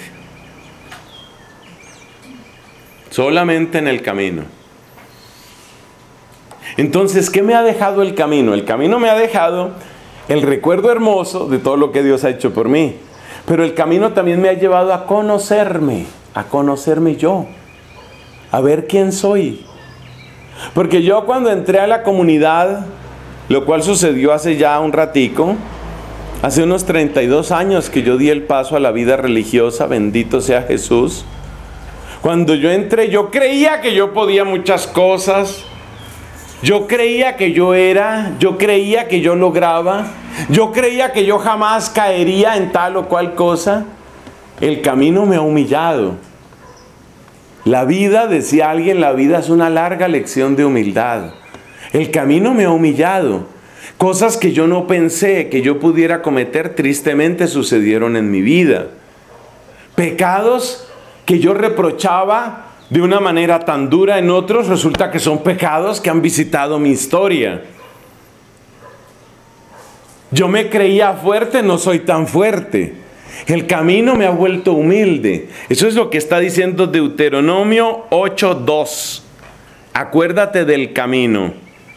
Solamente en el camino. Entonces, ¿qué me ha dejado el camino? El camino me ha dejado el recuerdo hermoso de todo lo que Dios ha hecho por mí. Pero el camino también me ha llevado a conocerme yo, a ver quién soy. Porque yo cuando entré a la comunidad, lo cual sucedió hace ya un ratico, hace unos 32 años que yo di el paso a la vida religiosa, bendito sea Jesús. Cuando yo entré, yo creía que yo podía muchas cosas. Yo creía que yo creía que yo lograba, yo creía que yo jamás caería en tal o cual cosa. El camino me ha humillado. La vida, decía alguien, la vida es una larga lección de humildad. El camino me ha humillado. Cosas que yo no pensé que yo pudiera cometer, tristemente sucedieron en mi vida. Pecados que yo reprochaba de una manera tan dura en otros, resulta que son pecados que han visitado mi historia. Yo me creía fuerte, no soy tan fuerte. El camino me ha vuelto humilde. Eso es lo que está diciendo Deuteronomio 8:2. Acuérdate del camino.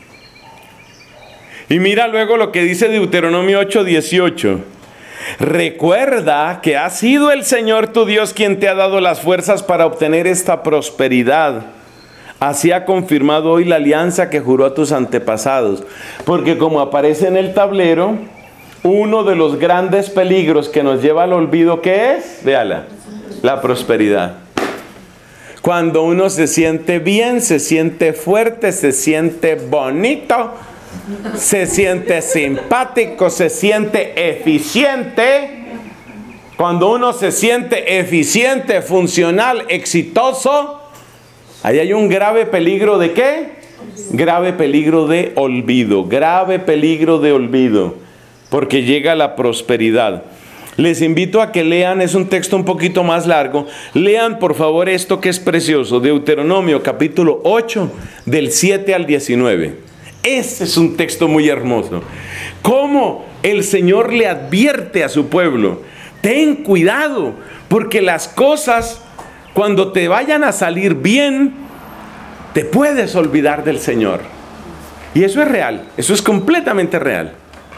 Y mira luego lo que dice Deuteronomio 8:18. Recuerda que ha sido el Señor tu Dios quien te ha dado las fuerzas para obtener esta prosperidad. Así ha confirmado hoy la alianza que juró a tus antepasados. Porque como aparece en el tablero, uno de los grandes peligros que nos lleva al olvido, ¿qué es? Véala, la prosperidad. Cuando uno se siente bien, se siente fuerte, se siente bonito, se siente simpático, se siente eficiente. Cuando uno se siente eficiente, funcional, exitoso, ahí hay un grave peligro ¿de qué? Grave peligro de olvido, grave peligro de olvido, porque llega la prosperidad. Les invito a que lean, es un texto un poquito más largo, lean por favor esto que es precioso, Deuteronomio capítulo 8, del 7 al 19. Ese es un texto muy hermoso. Cómo el Señor le advierte a su pueblo: ten cuidado, porque las cosas, cuando te vayan a salir bien, te puedes olvidar del Señor. Y eso es real, eso es completamente real.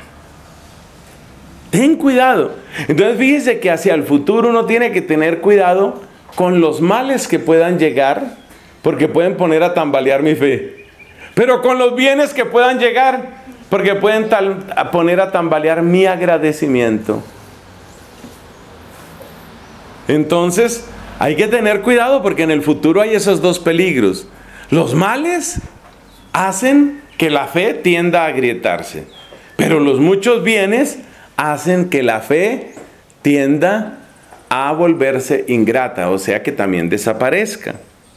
Ten cuidado. Entonces fíjese que hacia el futuro uno tiene que tener cuidado con los males que puedan llegar, porque pueden poner a tambalear mi fe. Pero con los bienes que puedan llegar, porque pueden poner a tambalear mi agradecimiento. Entonces, hay que tener cuidado porque en el futuro hay esos dos peligros. Los males hacen que la fe tienda a agrietarse, pero los muchos bienes hacen que la fe tienda a volverse ingrata, o sea que también desaparezca.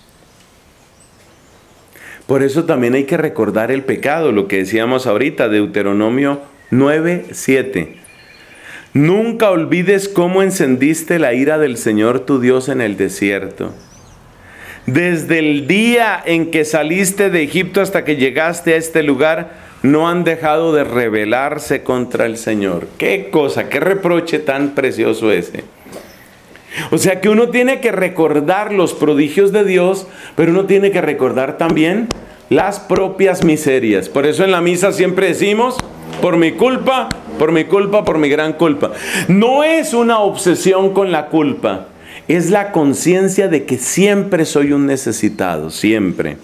Por eso también hay que recordar el pecado, lo que decíamos ahorita, Deuteronomio 9:7. Nunca olvides cómo encendiste la ira del Señor tu Dios en el desierto. Desde el día en que saliste de Egipto hasta que llegaste a este lugar, no han dejado de rebelarse contra el Señor. ¡Qué cosa! ¡Qué reproche tan precioso ese! O sea que uno tiene que recordar los prodigios de Dios, pero uno tiene que recordar también las propias miserias. Por eso en la misa siempre decimos: por mi culpa, por mi culpa, por mi gran culpa. No es una obsesión con la culpa, es la conciencia de que siempre soy un necesitado, siempre.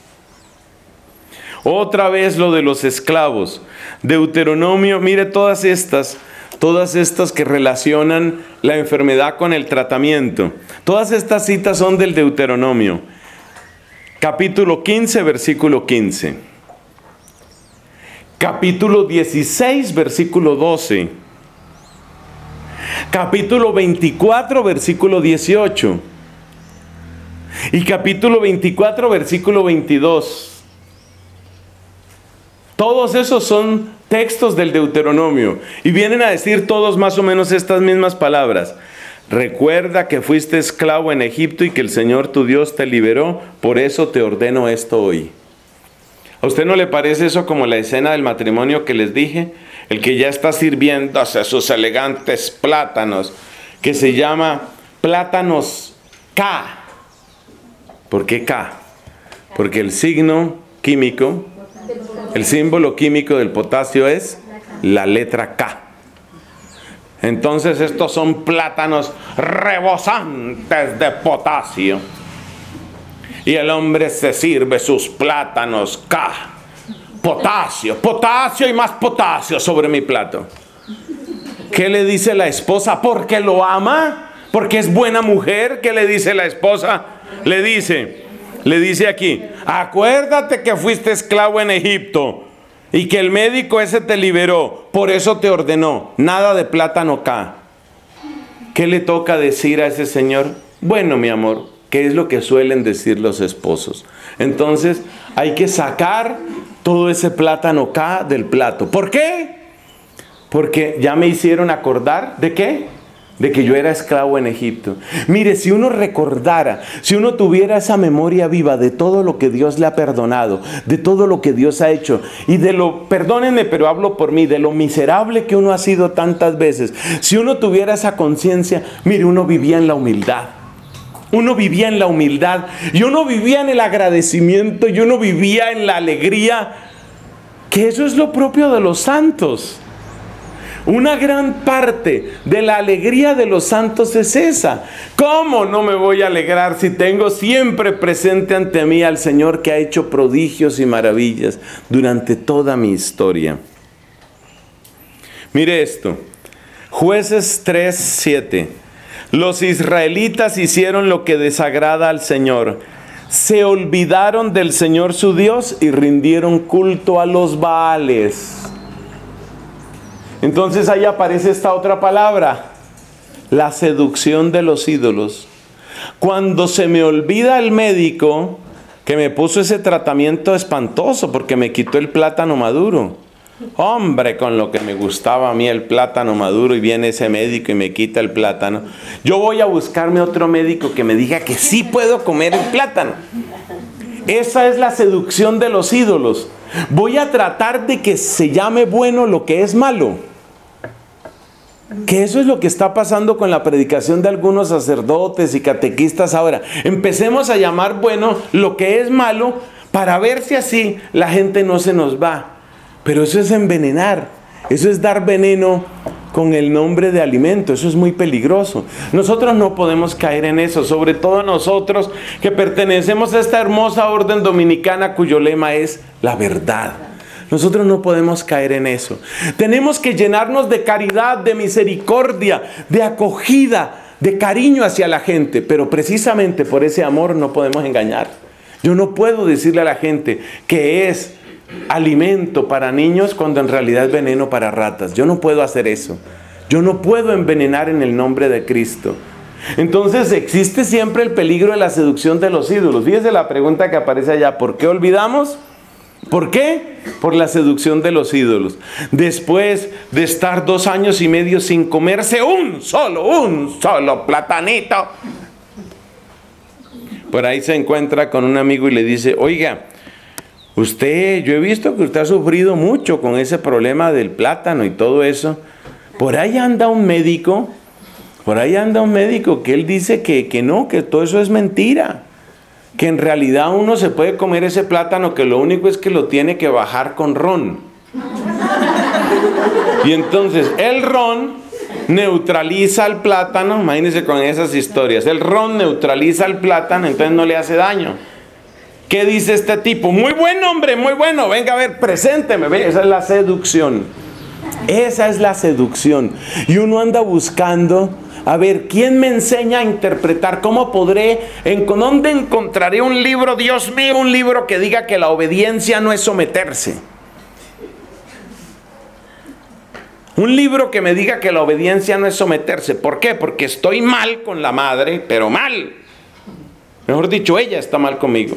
Otra vez lo de los esclavos. Deuteronomio, mire todas estas que relacionan la enfermedad con el tratamiento. Todas estas citas son del Deuteronomio. Capítulo 15, versículo 15. Capítulo 16, versículo 12. Capítulo 24, versículo 18. Y capítulo 24, versículo 22. Todos esos son textos del Deuteronomio y vienen a decir todos más o menos estas mismas palabras. Recuerda que fuiste esclavo en Egipto y que el Señor tu Dios te liberó, por eso te ordeno esto hoy. ¿A usted no le parece eso como la escena del matrimonio que les dije? El que ya está sirviéndose sus elegantes plátanos, que se llama plátanos K. ¿Por qué K? Porque el signo químico El símbolo químico del potasio es la letra K. Entonces estos son plátanos rebosantes de potasio. Y el hombre se sirve sus plátanos K. Potasio, potasio y más potasio sobre mi plato. ¿Qué le dice la esposa? ¿Porque lo ama? ¿Porque es buena mujer? ¿Qué le dice la esposa? Le dice aquí, acuérdate que fuiste esclavo en Egipto y que el médico ese te liberó, por eso te ordenó, nada de plátano K. ¿Qué le toca decir a ese señor? Bueno, mi amor, ¿qué es lo que suelen decir los esposos? Entonces hay que sacar todo ese plátano K del plato. ¿Por qué? Porque ya me hicieron acordar, ¿de qué? De que yo era esclavo en Egipto. Mire, si uno recordara, si uno tuviera esa memoria viva de todo lo que Dios le ha perdonado, de todo lo que Dios ha hecho, y de lo, perdónenme, pero hablo por mí, de lo miserable que uno ha sido tantas veces, si uno tuviera esa conciencia, mire, uno vivía en la humildad. Uno vivía en la humildad, y uno vivía en el agradecimiento, y uno vivía en la alegría, que eso es lo propio de los santos. Una gran parte de la alegría de los santos es esa. ¿Cómo no me voy a alegrar si tengo siempre presente ante mí al Señor que ha hecho prodigios y maravillas durante toda mi historia? Mire esto, Jueces 3:7. Los israelitas hicieron lo que desagrada al Señor. Se olvidaron del Señor su Dios y rindieron culto a los Baales. Entonces ahí aparece esta otra palabra, la seducción de los ídolos. Cuando se me olvida el médico que me puso ese tratamiento espantoso porque me quitó el plátano maduro. Hombre, con lo que me gustaba a mí el plátano maduro, y viene ese médico y me quita el plátano. Yo voy a buscarme otro médico que me diga que sí puedo comer el plátano. Esa es la seducción de los ídolos. Voy a tratar de que se llame bueno lo que es malo. Que eso es lo que está pasando con la predicación de algunos sacerdotes y catequistas ahora. Empecemos a llamar bueno lo que es malo para ver si así la gente no se nos va. Pero eso es envenenar, eso es dar veneno con el nombre de alimento, eso es muy peligroso. Nosotros no podemos caer en eso, sobre todo nosotros que pertenecemos a esta hermosa orden dominicana cuyo lema es la verdad. Nosotros no podemos caer en eso. Tenemos que llenarnos de caridad, de misericordia, de acogida, de cariño hacia la gente, pero precisamente por ese amor no podemos engañar. Yo no puedo decirle a la gente que es alimento para niños cuando en realidad es veneno para ratas. Yo no puedo hacer eso. Yo no puedo envenenar en el nombre de Cristo. Entonces existe siempre el peligro de la seducción de los ídolos. Fíjese la pregunta que aparece allá. ¿Por qué olvidamos? ¿Por qué? Por la seducción de los ídolos. Después de estar 2 años y medio sin comerse un solo platanito, por ahí se encuentra con un amigo y le dice, oiga, yo he visto que usted ha sufrido mucho con ese problema del plátano y todo eso. Por ahí anda un médico que él dice que no, que todo eso es mentira. Que en realidad uno se puede comer ese plátano, que lo único es que lo tiene que bajar con ron. Y entonces el ron neutraliza al plátano, imagínense con esas historias, el ron neutraliza al plátano, entonces no le hace daño. ¿Qué dice este tipo? Muy buen hombre, muy bueno, venga a ver, presénteme. Esa es la seducción. Esa es la seducción. Y uno anda buscando, a ver, ¿quién me enseña a interpretar? ¿Cómo podré? ¿Dónde encontraré un libro, Dios mío, un libro que diga que la obediencia no es someterse? Un libro que me diga que la obediencia no es someterse. ¿Por qué? Porque estoy mal con la madre, pero mal. Mejor dicho, ella está mal conmigo.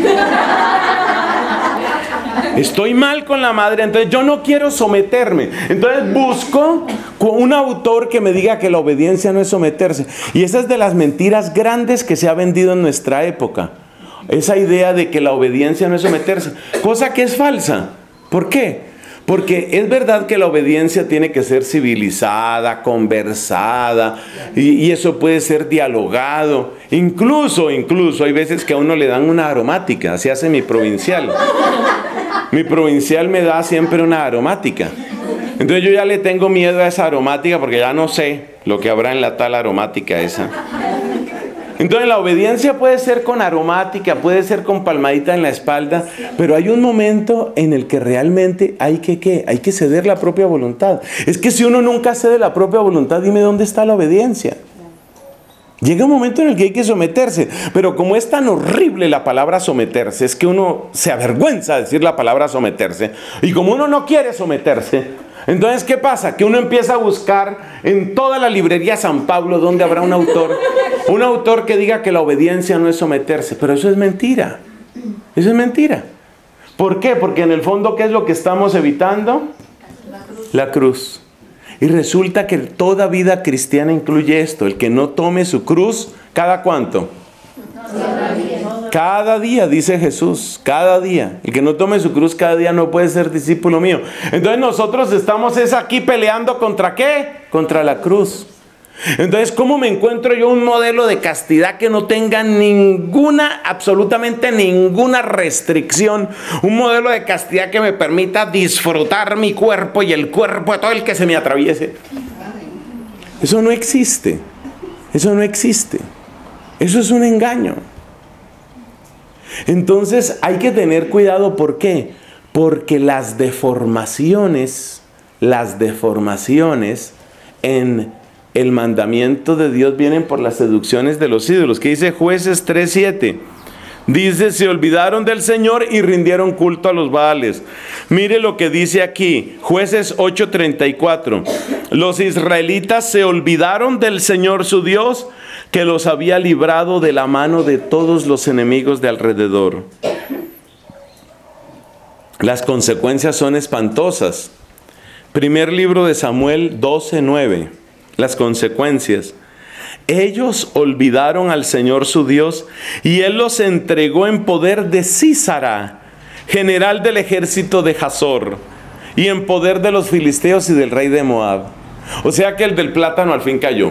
Estoy mal con la madre, entonces yo no quiero someterme. Entonces busco un autor que me diga que la obediencia no es someterse. Y esa es de las mentiras grandes que se ha vendido en nuestra época. Esa idea de que la obediencia no es someterse. Cosa que es falsa. ¿Por qué? Porque es verdad que la obediencia tiene que ser civilizada, conversada, y eso puede ser dialogado. Incluso hay veces que a uno le dan una aromática, así hace mi provincial. Mi provincial me da siempre una aromática. Entonces yo ya le tengo miedo a esa aromática porque ya no sé lo que habrá en la tal aromática esa. Entonces la obediencia puede ser con aromática, puede ser con palmadita en la espalda, pero hay un momento en el que realmente hay que ¿qué? Hay que ceder la propia voluntad. Es que si uno nunca cede la propia voluntad, dime dónde está la obediencia. Llega un momento en el que hay que someterse, pero como es tan horrible la palabra someterse, es que uno se avergüenza de decir la palabra someterse, y como uno no quiere someterse, entonces ¿qué pasa? Que uno empieza a buscar en toda la librería San Pablo donde habrá un autor que diga que la obediencia no es someterse, pero eso es mentira, eso es mentira. ¿Por qué? Porque en el fondo, ¿qué es lo que estamos evitando? La cruz. Y resulta que toda vida cristiana incluye esto, el que no tome su cruz, ¿cada cuánto? Cada día, dice Jesús, cada día. El que no tome su cruz cada día no puede ser discípulo mío. Entonces nosotros estamos aquí peleando ¿contra qué? Contra la cruz. Entonces, ¿cómo me encuentro yo un modelo de castidad que no tenga ninguna, absolutamente ninguna restricción? Un modelo de castidad que me permita disfrutar mi cuerpo y el cuerpo de todo el que se me atraviese. Eso no existe. Eso no existe. Eso es un engaño. Entonces hay que tener cuidado. ¿Por qué? Porque las deformaciones en el mandamiento de Dios vienen por las seducciones de los ídolos. ¿Qué dice Jueces 3:7? Dice, se olvidaron del Señor y rindieron culto a los Baales. Mire lo que dice aquí, Jueces 8:34. Los israelitas se olvidaron del Señor su Dios, que los había librado de la mano de todos los enemigos de alrededor. Las consecuencias son espantosas. Primer libro de Samuel 12:9. Las consecuencias. Ellos olvidaron al Señor su Dios y Él los entregó en poder de Sísara, general del ejército de Hazor, y en poder de los filisteos y del rey de Moab. O sea que el del plátano al fin cayó.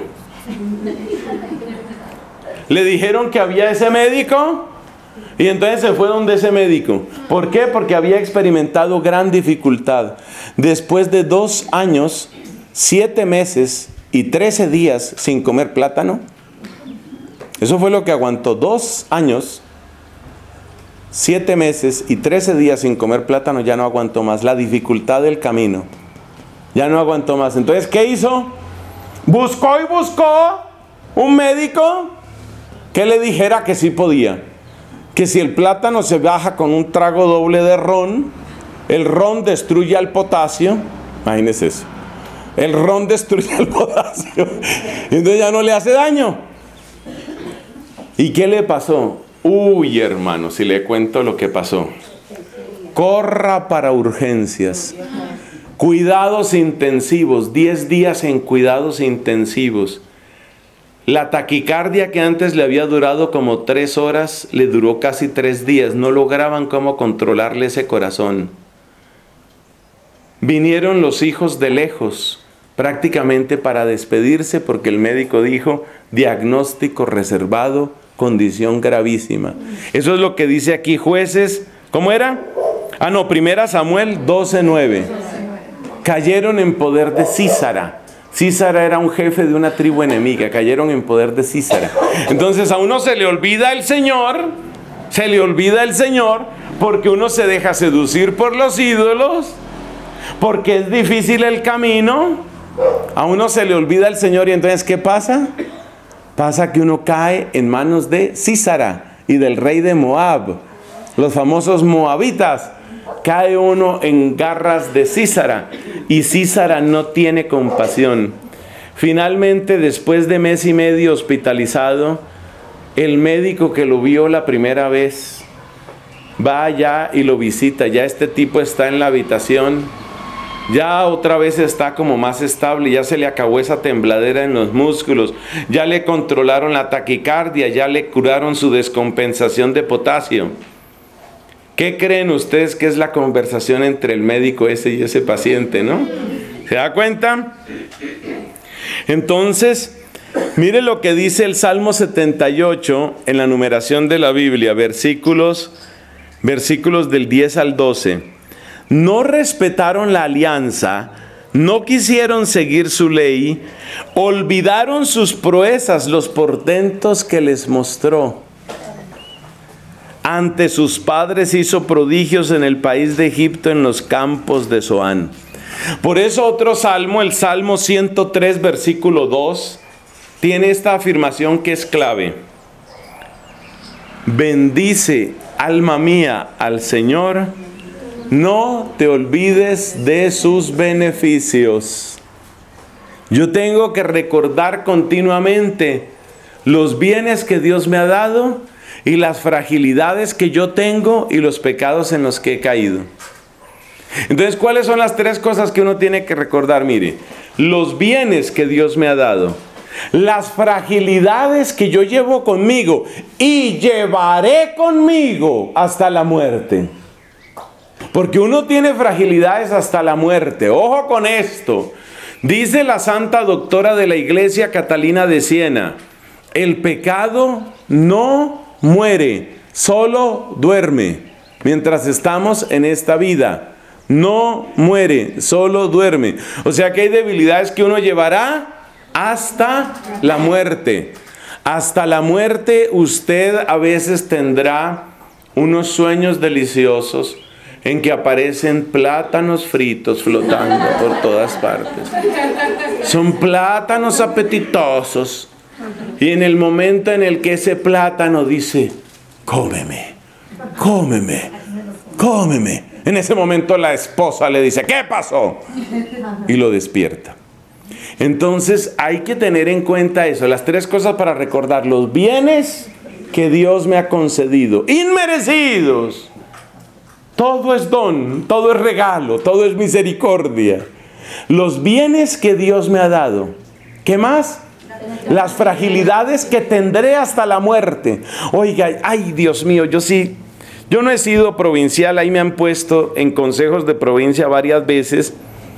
Le dijeron que había ese médico y entonces se fue donde ese médico. ¿Por qué? Porque había experimentado gran dificultad. Después de 2 años, 7 meses y 13 días sin comer plátano. Eso fue lo que aguantó. 2 años, 7 meses y 13 días sin comer plátano. Ya no aguantó más. La dificultad del camino. Ya no aguantó más. Entonces, ¿qué hizo? Buscó y buscó un médico que le dijera que sí podía. Que si el plátano se baja con un trago doble de ron, el ron destruye al potasio. Imagínese eso. El ron destruye el potasio. Entonces ya no le hace daño. ¿Y qué le pasó? Uy, hermano, si le cuento lo que pasó. Corra para urgencias. Cuidados intensivos. 10 días en cuidados intensivos. La taquicardia que antes le había durado como 3 horas, le duró casi 3 días. No lograban cómo controlarle ese corazón. Vinieron los hijos de lejos, prácticamente para despedirse, porque el médico dijo, diagnóstico reservado, condición gravísima. Eso es lo que dice aquí Jueces, ¿cómo era? Primera Samuel 12:9. Cayeron en poder de Sísara. Sísara era un jefe de una tribu enemiga, cayeron en poder de Sísara. Entonces a uno se le olvida el Señor, porque uno se deja seducir por los ídolos, porque es difícil el camino, a uno se le olvida el Señor y entonces ¿qué pasa? Pasa que uno cae en manos de Sísara y del rey de Moab, los famosos moabitas. Cae uno en garras de Sísara y Sísara no tiene compasión. Finalmente, después de 1 mes y medio hospitalizado, el médico que lo vio la primera vez va allá y lo visita. Ya este tipo está en la habitación, ya otra vez está como más estable, ya se le acabó esa tembladera en los músculos, ya le controlaron la taquicardia, ya le curaron su descompensación de potasio. ¿Qué creen ustedes que es la conversación entre el médico ese y ese paciente, no? ¿Se da cuenta? Entonces, mire lo que dice el Salmo 78 en la numeración de la Biblia, versículos del 10 al 12. no respetaron la alianza, no quisieron seguir su ley, olvidaron sus proezas, los portentos que les mostró. Ante sus padres hizo prodigios en el país de Egipto, en los campos de Zoán. Por eso otro salmo, el Salmo 103, versículo 2, tiene esta afirmación que es clave. Bendice, alma mía, al Señor, no te olvides de sus beneficios. Yo tengo que recordar continuamente los bienes que Dios me ha dado y las fragilidades que yo tengo y los pecados en los que he caído. Entonces, ¿cuáles son las tres cosas que uno tiene que recordar? Mire, los bienes que Dios me ha dado, las fragilidades que yo llevo conmigo y llevaré conmigo hasta la muerte. Porque uno tiene fragilidades hasta la muerte. Ojo con esto. Dice la santa doctora de la Iglesia, Catalina de Siena, el pecado no muere, solo duerme. Mientras estamos en esta vida, no muere, solo duerme. O sea que hay debilidades que uno llevará hasta la muerte. Hasta la muerte usted a veces tendrá unos sueños deliciosos en que aparecen plátanos fritos flotando por todas partes. Son plátanos apetitosos. Y en el momento en el que ese plátano dice, cómeme, cómeme, cómeme, en ese momento la esposa le dice, ¿qué pasó? Y lo despierta. Entonces hay que tener en cuenta eso, las tres cosas para recordar: los bienes que Dios me ha concedido, inmerecidos. Todo es don, todo es regalo, todo es misericordia. Los bienes que Dios me ha dado. ¿Qué más? Las fragilidades que tendré hasta la muerte. Oiga, ay Dios mío, yo no he sido provincial, ahí me han puesto en consejos de provincia varias veces.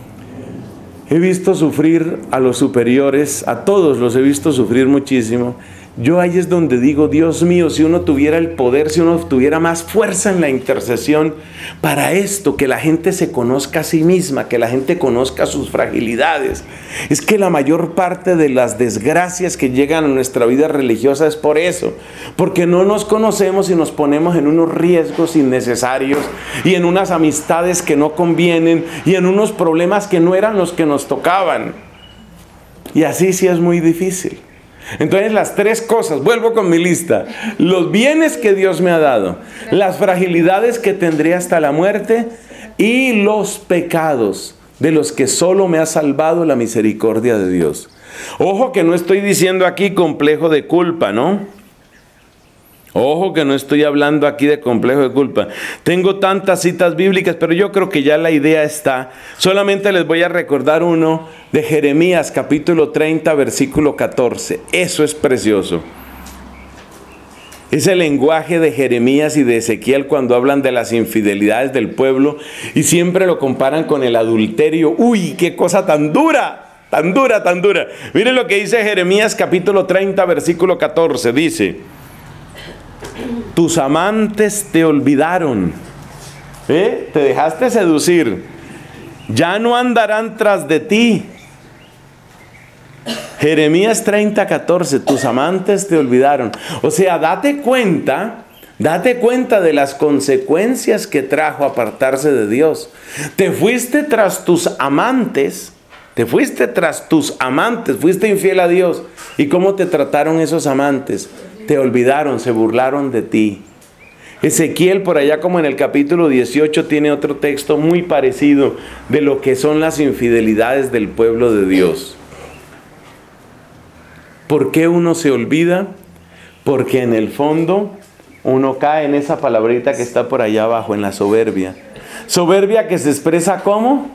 He visto sufrir a los superiores, a todos los he visto sufrir muchísimo. Yo ahí es donde digo, Dios mío, si uno tuviera el poder, si uno tuviera más fuerza en la intercesión para esto, que la gente se conozca a sí misma, que la gente conozca sus fragilidades. Es que la mayor parte de las desgracias que llegan a nuestra vida religiosa es por eso, porque no nos conocemos y nos ponemos en unos riesgos innecesarios y en unas amistades que no convienen y en unos problemas que no eran los que nos tocaban. Y así sí es muy difícil. Entonces las tres cosas, vuelvo con mi lista: los bienes que Dios me ha dado, las fragilidades que tendré hasta la muerte y los pecados de los que solo me ha salvado la misericordia de Dios. Ojo que no estoy diciendo aquí complejo de culpa, ¿no? Ojo que no estoy hablando aquí de complejo de culpa. Tengo tantas citas bíblicas, pero yo creo que ya la idea está. Solamente les voy a recordar uno de Jeremías, capítulo 30, versículo 14. Eso es precioso. Es el lenguaje de Jeremías y de Ezequiel cuando hablan de las infidelidades del pueblo y siempre lo comparan con el adulterio. ¡Uy, qué cosa tan dura! Tan dura, tan dura. Miren lo que dice Jeremías, capítulo 30, versículo 14. Dice: tus amantes te olvidaron, te dejaste seducir, ya no andarán tras de ti. Jeremías 30, 14, tus amantes te olvidaron. O sea, date cuenta de las consecuencias que trajo apartarse de Dios. Te fuiste tras tus amantes, fuiste infiel a Dios. ¿Y cómo te trataron esos amantes? Te olvidaron, se burlaron de ti. Ezequiel, por allá como en el capítulo 18, tiene otro texto muy parecido de lo que son las infidelidades del pueblo de Dios. ¿Por qué uno se olvida? Porque en el fondo uno cae en esa palabrita que está por allá abajo, en la soberbia. Soberbia que se expresa ¿cómo?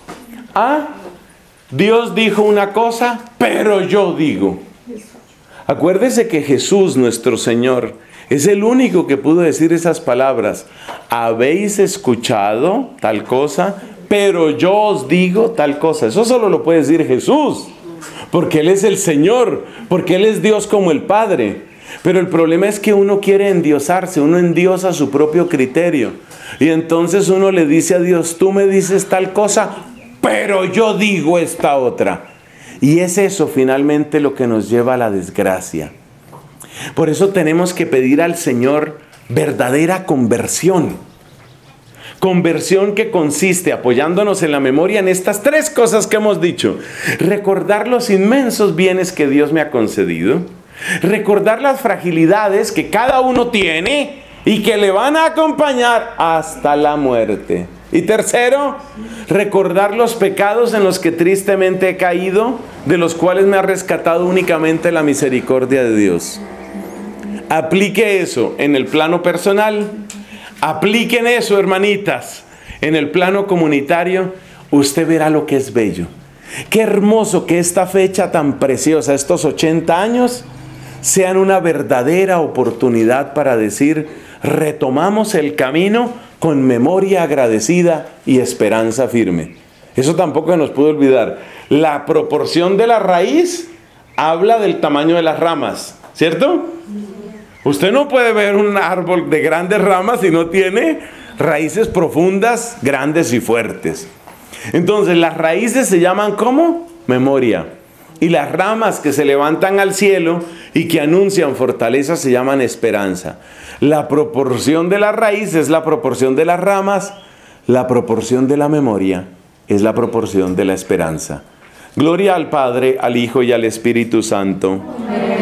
Dios dijo una cosa, pero yo digo. Acuérdese que Jesús, nuestro Señor, es el único que pudo decir esas palabras. Habéis escuchado tal cosa, pero yo os digo tal cosa. Eso solo lo puede decir Jesús, porque Él es el Señor, porque Él es Dios como el Padre. Pero el problema es que uno quiere endiosarse, uno endiosa su propio criterio. Y entonces uno le dice a Dios, tú me dices tal cosa, pero yo digo esta otra. Y es eso finalmente lo que nos lleva a la desgracia. Por eso tenemos que pedir al Señor verdadera conversión. Conversión que consiste, apoyándonos en la memoria, en estas tres cosas que hemos dicho. Recordar los inmensos bienes que Dios me ha concedido. Recordar las fragilidades que cada uno tiene y que le van a acompañar hasta la muerte. Y tercero, recordar los pecados en los que tristemente he caído, de los cuales me ha rescatado únicamente la misericordia de Dios. Aplique eso en el plano personal. Apliquen eso, hermanitas, en el plano comunitario. Usted verá lo que es bello. Qué hermoso que esta fecha tan preciosa, estos 80 años, sean una verdadera oportunidad para decir, retomamos el camino con memoria agradecida y esperanza firme. Eso tampoco nos puede olvidar. La proporción de la raíz habla del tamaño de las ramas, ¿cierto? Usted no puede ver un árbol de grandes ramas si no tiene raíces profundas, grandes y fuertes. Entonces las raíces se llaman ¿cómo? Memoria. Y las ramas que se levantan al cielo y que anuncian fortaleza se llaman esperanza. La proporción de la raíz es la proporción de las ramas. La proporción de la memoria es la proporción de la esperanza. Gloria al Padre, al Hijo y al Espíritu Santo. Amén.